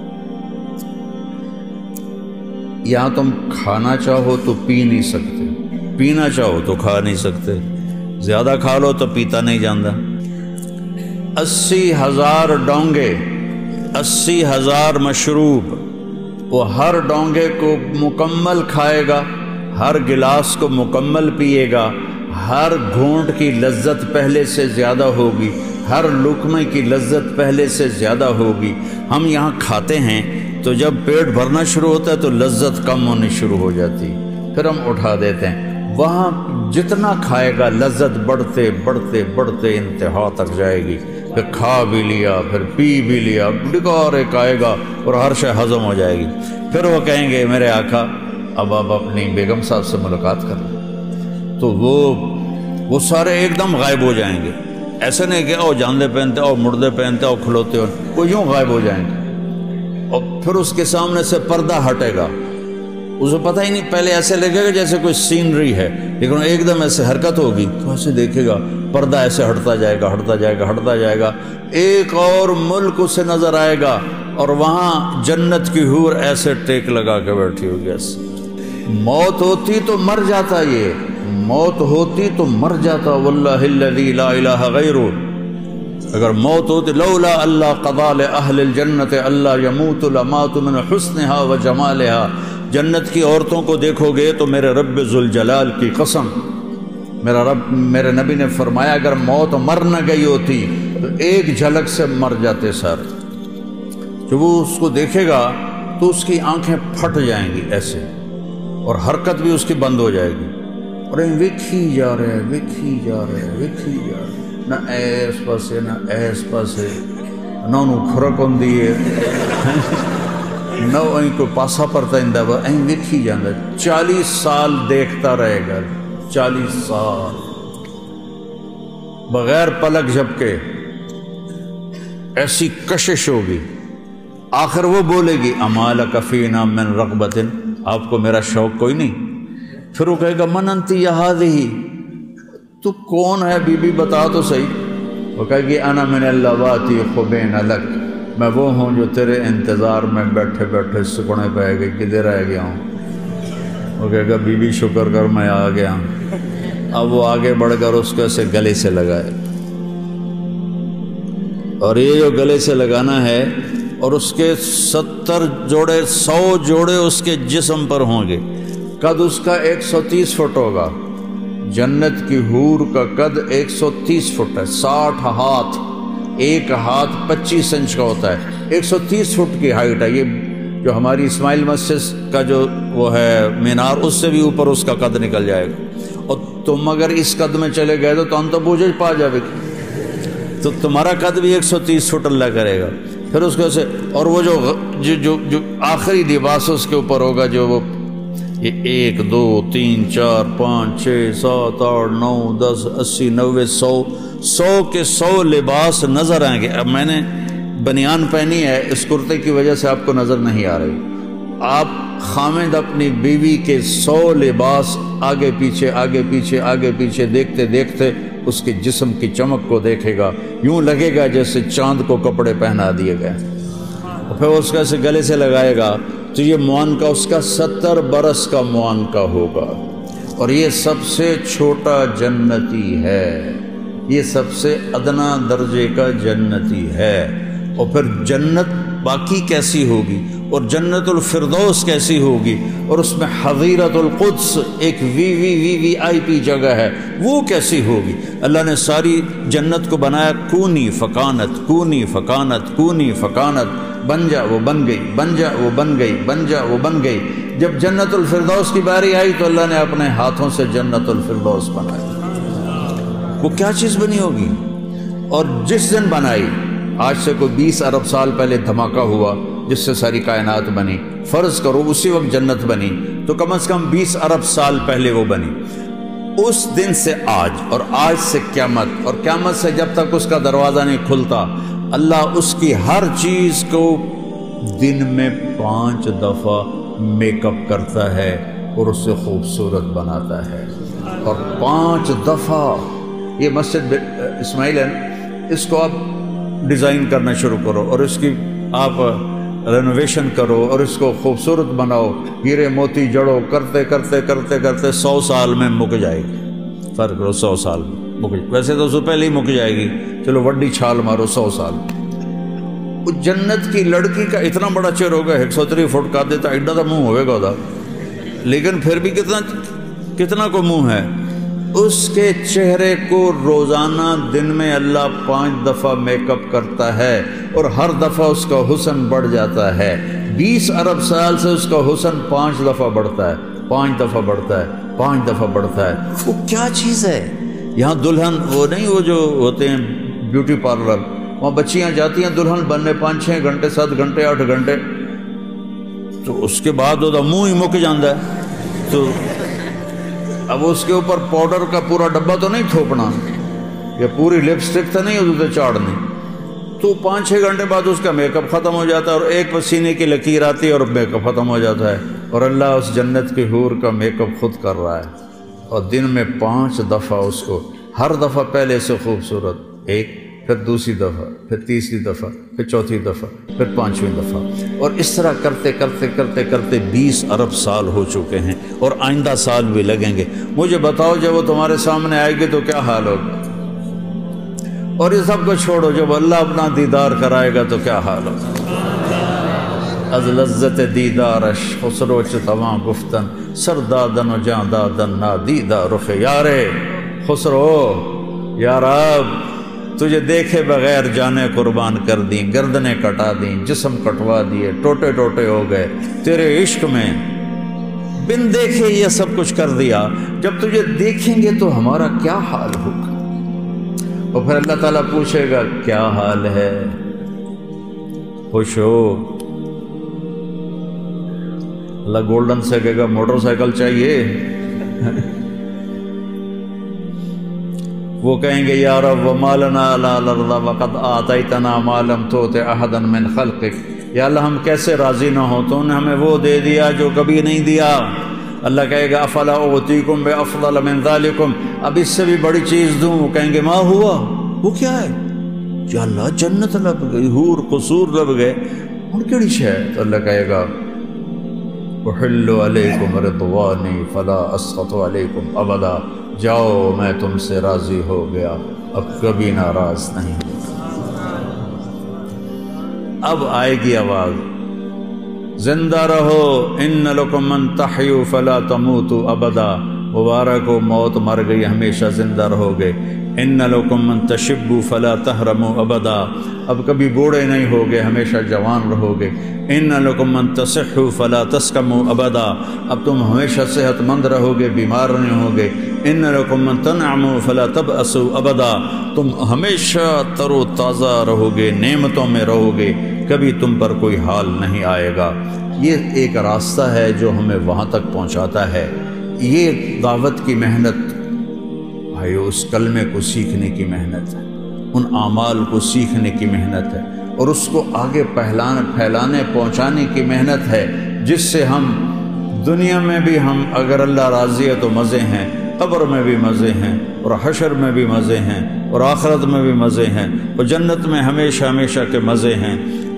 یہاں تم کھانا چاہو تو پی نہیں سکتے پینا چاہو تو کھا نہیں سکتے. زیادہ کھا لو تو پیتا نہیں جاندہ. اسی ہزار ڈونگے اسی ہزار مشروب. وہ ہر ڈونگے کو مکمل کھائے گا ہر گلاس کو مکمل پیے گا. ہر گھونٹ کی لذت پہلے سے زیادہ ہوگی ہر لقمے کی لذت پہلے سے زیادہ ہوگی. ہم یہاں کھاتے ہیں تو جب پیٹ بھرنا شروع ہوتا ہے تو لذت کم ہونی شروع ہو جاتی پھر ہم اٹھا دیتے ہیں. وہاں جتنا کھائے گا لذت بڑھتے بڑھتے بڑھتے انتہا تک جائے گی. پھر کھا بھی لیا پھر پی بھی لیا ڈگار ایک آئے گا اور ہر شے ہضم ہو جائے گی. پھر وہ کہیں گے میرے آقا اب آپ اپنی بیگم صاحب سے ملاقات کر لیں. تو وہ وہ سارے ایک دم غائب ہو جائیں گے. ایسے نہیں کہ او جاندے پہنتے او مردے پہنتے او کھلوتے ہو وہ یوں غائب ہو جائیں گے. اور پھر اس کے سامنے سے پردہ ہٹے گا. اسے پتہ ہی نہیں پہلے ایسے لگے گا جیسے کوئی سینری ہے لیکن ایک دم ایسے حرکت ہوگی تو ایسے دیکھے گا پردہ ایسے ہٹتا جائے گا ہٹتا جائے گا ہٹتا جائے گا. ایک اور ملک اسے نظر آئے گا اور وہاں جنت کی حور ایسے ٹیک لگا کے بیٹھی ہوگی. ایسے موت ہوتی تو مر جاتا یہ موت ہوتی تو مر جاتا. واللہ الذی لا الہ غیرہ اگر موت ہوتی لولا اللہ قضا لأہل الجنت اللہ یموت لمات من حسنہا و جمالہا، جنت کی عورتوں کو دیکھو گے تو میرے رب ذوالجلال کی قسم، میرا رب میرے نبی نے فرمایا اگر موت مر نہ گئی ہوتی تو ایک جھلک سے مر جاتے سر۔ جب وہ اس کو دیکھے گا تو اس کی آنکھیں پھٹ جائیں گی ایسے، اور حرکت بھی اس کی بند ہو جائے گی، اور این وکھی جا رہے وکھی جا رہے وکھی جا رہے، نہ ایس پاسے نہ ایس پاسے، نہ انہوں کھرک ہوں دیئے نہ ان کو پاسا پڑتا اندہ با این وکھی جاندہ، چالیس سال دیکھتا رہے گا، چالیس سال بغیر پلک جھپکے، ایسی کشش ہوگی۔ آخر وہ بولے گی اما لک فینا من رغبت، آپ کو میرا شوق کوئی نہیں؟ پھر وہ کہے گا من انتی یا ہذہ، تو کون ہے بی بی بتا تو صحیح۔ وہ کہے گی انا من اللواتی خبین لک، میں وہ ہوں جو تیرے انتظار میں بیٹھے بیٹھے سکڑے پہ گئے کدھر رہ گیا ہوں۔ وہ کہے گا بی بی شکر کر میں آ گیا ہوں۔ اب وہ آگے بڑھ کر اس کو ایسے گلے سے لگائے، اور یہ جو گلے سے لگانا ہے، اور اس کے ستر جوڑے سو جوڑے اس کے جسم پر ہوں گے، قد اس کا ایک سو تیس فٹ ہوگا، جنت کی حور کا قد ایک سو تیس فٹ ہے، ساٹھ ہاتھ، ایک ہاتھ پچیس انچ کا ہوتا ہے، ایک سو تیس فٹ کی ہائٹ ہے۔ یہ جو ہماری اسماعیل مسجد کا جو وہ ہے مینار، اس سے بھی اوپر اس کا قد نکل جائے گا، اور تم اگر اس قد میں چلے گئے تو تم تو بوجھ پا جاوے گی، تو تمہارا قد بھی ایک سو تیس فٹ اللہ کرے گا۔ پھر اس کو سے، اور وہ جو جو جو, جو آخری لباس اس کے اوپر ہوگا، جو وہ ایک دو تین چار پانچ چھ سات آٹھ نو دس اسی نوے سو سو کے سو لباس نظر آئیں گے۔ اب میں نے بنیان پہنی ہے، اس کرتے کی وجہ سے آپ کو نظر نہیں آ رہی۔ آپ خامد اپنی بیوی کے سو لباس آگے پیچھے آگے پیچھے آگے پیچھے دیکھتے دیکھتے اس کے جسم کی چمک کو دیکھے گا، یوں لگے گا جیسے چاند کو کپڑے پہنا دیے گئے، اور پھر اس کا اسے گلے سے لگائے گا تو یہ معانقہ اس کا ستر برس کا معانقہ ہوگا، اور یہ سب سے چھوٹا جنتی ہے، یہ سب سے ادنا درجے کا جنتی ہے۔ اور پھر جنت باقی کیسی ہوگی، اور جنت الفردوس کیسی ہوگی، اور اس میں حظیرۃ القدس ایک وی وی وی وی آئی پی جگہ ہے، وہ کیسی ہوگی۔ اللہ نے ساری جنت کو بنایا کونی فکانت کونی فکانت کونی فکانت، بن جا وہ بن گئی، بن جا وہ بن گئی، بن جا وہ بن گئی۔ جب جنت الفردوس کی باری آئی تو اللہ نے اپنے ہاتھوں سے جنت الفردوس بنائی، وہ کیا چیز بنی ہوگی۔ اور جس دن بنائی، آج سے کوئی بیس ارب سال پہلے دھماکہ ہوا جس سے ساری کائنات بنی، فرض کرو اسی وقت جنت بنی تو کم از کم بیس ارب سال پہلے وہ بنی۔ اس دن سے آج، اور آج سے قیامت، اور قیامت سے جب تک اس کا دروازہ نہیں کھلتا، اللہ اس کی ہر چیز کو دن میں پانچ دفعہ میک اپ کرتا ہے اور اسے خوبصورت بناتا ہے، اور پانچ دفعہ۔ یہ مسجد اسماعیل ہے، اس کو آپ ڈیزائن کرنا شروع کرو اور اس کی آپ رینوویشن کرو اور اس کو خوبصورت بناؤ، ہیرے موتی جڑو، کرتے کرتے کرتے کرتے سو سال میں مک جائے گی۔ فرق کرو، سو سال میں مک، ویسے تو اس سے پہلے ہی مک جائے گی، چلو وڈی چھال مارو، سو سال۔ اس جنت کی لڑکی کا اتنا بڑا چہر ہوگا، ایک سو تری فٹ کا دیتا ایڈا تو منہ ہوئے گا، لیکن پھر بھی کتنا کتنا کو منہ ہے۔ اس کے چہرے کو روزانہ دن میں اللہ پانچ دفعہ میک اپ کرتا ہے، اور ہر دفعہ اس کا حسن بڑھ جاتا ہے۔ بیس ارب سال سے اس کا حسن پانچ دفعہ بڑھتا ہے، پانچ دفعہ بڑھتا ہے، پانچ دفعہ بڑھتا ہے۔ وہ کیا چیز ہے؟ یہاں دلہن وہ نہیں، وہ جو ہوتے ہیں بیوٹی پارلر، وہاں بچیاں جاتی ہیں دلہن بننے پانچ چھ گھنٹے سات گھنٹے آٹھ گھنٹے، تو اس کے بعد وہ منہ ہی مک جاندہ ہے، تو اب اس کے اوپر پاؤڈر کا پورا ڈبہ تو نہیں تھوپنا، یا پوری لپسٹک تو نہیں ادھر چاڑنی، تو پانچ چھ گھنٹے بعد اس کا میک اپ ختم ہو جاتا ہے، اور ایک پسینے کی لکیر آتی ہے اور میک اپ ختم ہو جاتا ہے، اور اللہ اس جنت کی حور کا میک اپ خود کر رہا ہے، اور دن میں پانچ دفعہ اس کو، ہر دفعہ پہلے سے خوبصورت، ایک پھر دوسری دفعہ، پھر تیسری دفعہ، پھر چوتھی دفعہ، پھر پانچویں دفعہ، اور اس طرح کرتے کرتے کرتے کرتے بیس ارب سال ہو چکے ہیں، اور آئندہ سال بھی لگیں گے۔ مجھے بتاؤ جب وہ تمہارے سامنے آئے گی تو کیا حال ہوگا؟ اور یہ سب کو چھوڑو، جب اللہ اپنا دیدار کرائے گا تو کیا حال ہوگا۔ از لذت دیدارش خسرو چتواں گفتن، سردادن و جاں دادن نادیدہ رخ یارے خسرو، یا رب تجھے دیکھے بغیر جانیں قربان کر دیں، گردنیں کٹا دیں، جسم کٹوا دیے، ٹوٹے ٹوٹے ہو گئے تیرے عشق میں، بن دیکھے یہ سب کچھ کر دیا، جب تجھے دیکھیں گے تو ہمارا کیا حال ہوگا۔ اور پھر اللہ تعالیٰ پوچھے گا کیا حال ہے، خوش ہو؟ اللہ گولڈن سے کہے گا موٹر سائیکل چاہیے؟ وہ کہیں گے یا رب وما لنا الا الارض وقد آتیتنا ما لم تؤت احدا من خلقک، یا اللہ ہم کیسے راضی نہ ہو، تو نے ہمیں وہ دے دیا جو کبھی نہیں دیا۔ اللہ کہے گا افلا اعطیکم بافضل من ذالکم، اب اس سے بھی بڑی چیز دوں۔ وہ کہیں گے ما ہوا، وہ کیا ہے؟ یا اللہ جنت لب گئی، حور قصور لب گئے، اور کیڑی شے؟ تو اللہ کہے گا احل علیکم رضوانی فلا اسخط علیکم ابدا، جاؤ میں تم سے راضی ہو گیا، اب کبھی ناراض نہیں۔ اب آئے گی آواز زندہ رہو، ان لکم من تحیوا فلا تموتوا ابدا، مبارک ہو موت مر گئی ہمیشہ زندہ رہو گے۔ ان لکم من تشبوا فلا تحرموا ابدا، اب کبھی بوڑھے نہیں ہوگے ہمیشہ جوان رہو گے۔ ان لکم من تصحوا فلا تسقموا ابدا، اب تم ہمیشہ صحت مند رہو گے، بیمار نہیں ہوگے۔ ان لکم من تنعموا فلا تبأسوا ابدا، تم ہمیشہ تر و تازہ رہو گے، نعمتوں میں رہو گے، کبھی تم پر کوئی حال نہیں آئے گا۔ یہ ایک راستہ ہے جو ہمیں وہاں تک پہنچاتا ہے۔ یہ دعوت کی محنت بھائیو، اس کلمے کو سیکھنے کی محنت ہے، ان اعمال کو سیکھنے کی محنت ہے، اور اس کو آگے پھیلانے پھیلانے پہنچانے کی محنت ہے، جس سے ہم دنیا میں بھی ہم اگر اللہ راضی ہے تو مزے ہیں، قبر میں بھی مزے ہیں، اور حشر میں بھی مزے ہیں، اور آخرت میں بھی مزے ہیں، اور جنت میں ہمیشہ ہمیشہ کے مزے ہیں۔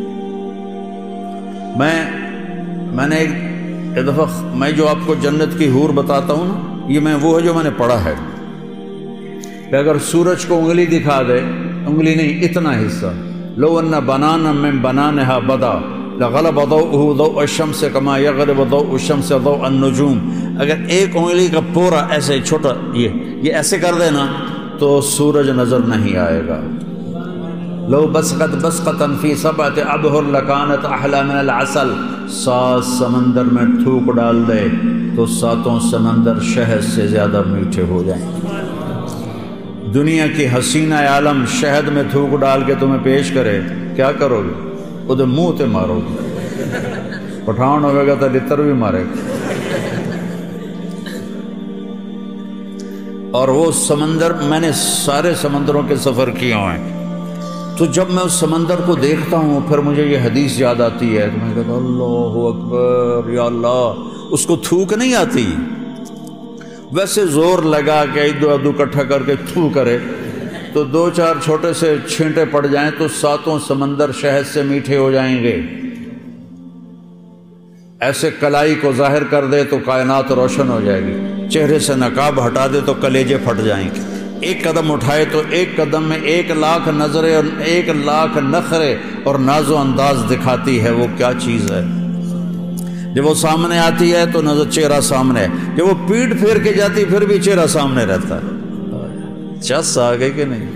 میں میں نے ایک دفعہ میں جو آپ کو جنت کی حور بتاتا ہوں نا، یہ میں وہ ہے جو میں نے پڑھا ہے کہ اگر سورج کو انگلی دکھا دے، انگلی نہیں اتنا حصہ، لو ان بنانا من بنانها بدا لغلب ضوءه ضوء الشمس كما يغلب ضوء الشمس ضوء النجوم، اگر ایک انگلی کا پورا ایسے چھوٹا یہ یہ ایسے کر دے نا تو سورج نظر نہیں آئے گا۔ لو بسقت بسقتا فی سبعۃ ابحر لکانت احلی من العسل، سات سمندر میں تھوک ڈال دے تو ساتوں سمندر شہد سے زیادہ میٹھے ہو جائیں۔ دنیا کی حسینہ عالم شہد میں تھوک ڈال کے تمہیں پیش کرے، کیا کرو گے؟ ادھر منہ تے مارو گے، پٹھان ہوئے گا تو لتر بھی مارے گا۔ اور وہ سمندر، میں نے سارے سمندروں کے سفر کیے ہیں، تو جب میں اس سمندر کو دیکھتا ہوں پھر مجھے یہ حدیث یاد آتی ہے، تو میں کہتا ہوں اللہ اکبر، یا اللہ، اس کو تھوک نہیں آتی، ویسے زور لگا کے ادو ادو کٹھا کر کے تھو کرے تو دو چار چھوٹے سے چھینٹے پڑ جائیں تو ساتوں سمندر شہد سے میٹھے ہو جائیں گے۔ ایسے کلائی کو ظاہر کر دے تو کائنات روشن ہو جائے گی، چہرے سے نقاب ہٹا دے تو کلیجے پھٹ جائیں گے، ایک قدم اٹھائے تو ایک قدم میں ایک لاکھ نظریں اور ایک لاکھ نخرے اور ناز و انداز دکھاتی ہے۔ وہ کیا چیز ہے؟ جب وہ سامنے آتی ہے تو نظر چہرہ سامنے ہے، جب وہ پیٹ پھیر کے جاتی پھر بھی چہرہ سامنے رہتا ہے۔ چس آ گئے کہ نہیں؟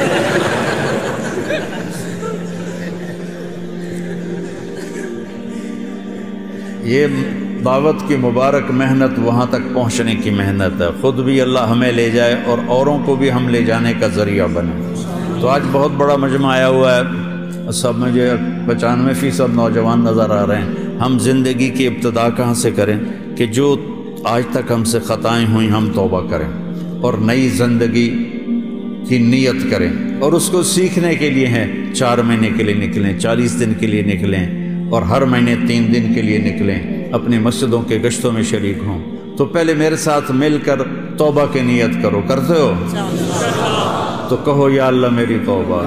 یہ دعوت کی مبارک محنت وہاں تک پہنچنے کی محنت ہے، خود بھی اللہ ہمیں لے جائے اور اوروں کو بھی ہم لے جانے کا ذریعہ بنے۔ تو آج بہت بڑا مجمع آیا ہوا ہے، سب مجھے پچانوے فیصد نوجوان نظر آ رہے ہیں۔ ہم زندگی کی ابتدا کہاں سے کریں کہ جو آج تک ہم سے خطائیں ہوئیں ہم توبہ کریں اور نئی زندگی کی نیت کریں، اور اس کو سیکھنے کے لیے ہیں چار مہینے کے لیے نکلیں، چالیس دن کے لیے نکلیں، اور ہر مہینے تین دن کے لیے نکلیں، اپنی مسجدوں کے گشتوں میں شریک ہوں۔ تو پہلے میرے ساتھ مل کر توبہ کی نیت کرو، کرتے ہو تو کہو یا اللہ میری توبہ،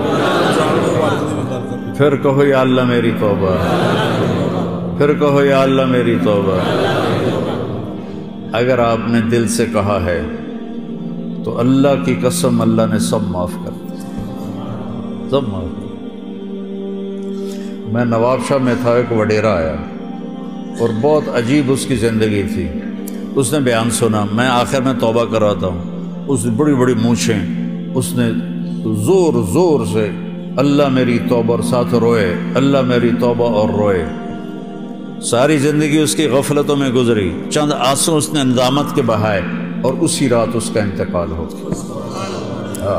پھر کہو یا اللہ میری توبہ، پھر کہو یا اللہ میری توبہ۔ اگر آپ نے دل سے کہا ہے تو اللہ کی قسم اللہ نے سب معاف کر دیا۔ سب معاف ہو۔ میں نواب شاہ میں تھا، ایک وڈیرا آیا اور بہت عجیب اس کی زندگی تھی۔ اس نے بیان سنا، میں آخر میں توبہ کراتا ہوں، اس نے بڑی بڑی مونچھیں، اس نے زور زور سے اللہ میری توبہ، اور ساتھ روئے اللہ میری توبہ، اور روئے۔ ساری زندگی اس کی غفلتوں میں گزری، چند آنسو اس نے ندامت کے بہائے، اور اسی رات اس کا انتقال ہو گیا۔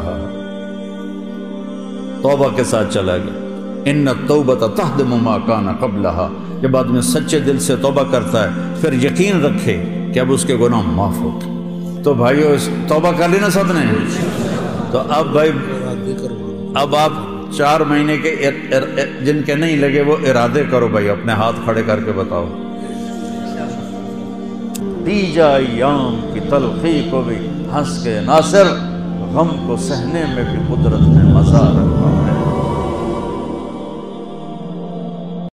توبہ کے ساتھ چلا گیا۔ ان التوبۃ تہدم ما کان قبلھا، جب آدمی سچے دل سے توبہ کرتا ہے پھر یقین رکھے کہ اب اس کے گناہ معاف ہو گئے۔ تو بھائیو توبہ کر لی نا سب نے؟ تو اب بھائی اب آپ چار مہینے کے جن کے نہیں لگے وہ ارادے کرو بھائی، اپنے ہاتھ کھڑے کر کے بتاؤ۔ تیجا ایام کی تلخی کو بھی ہنس کے ناصر، غم کو سہنے میں بھی قدرت نے مزہ رکھا۔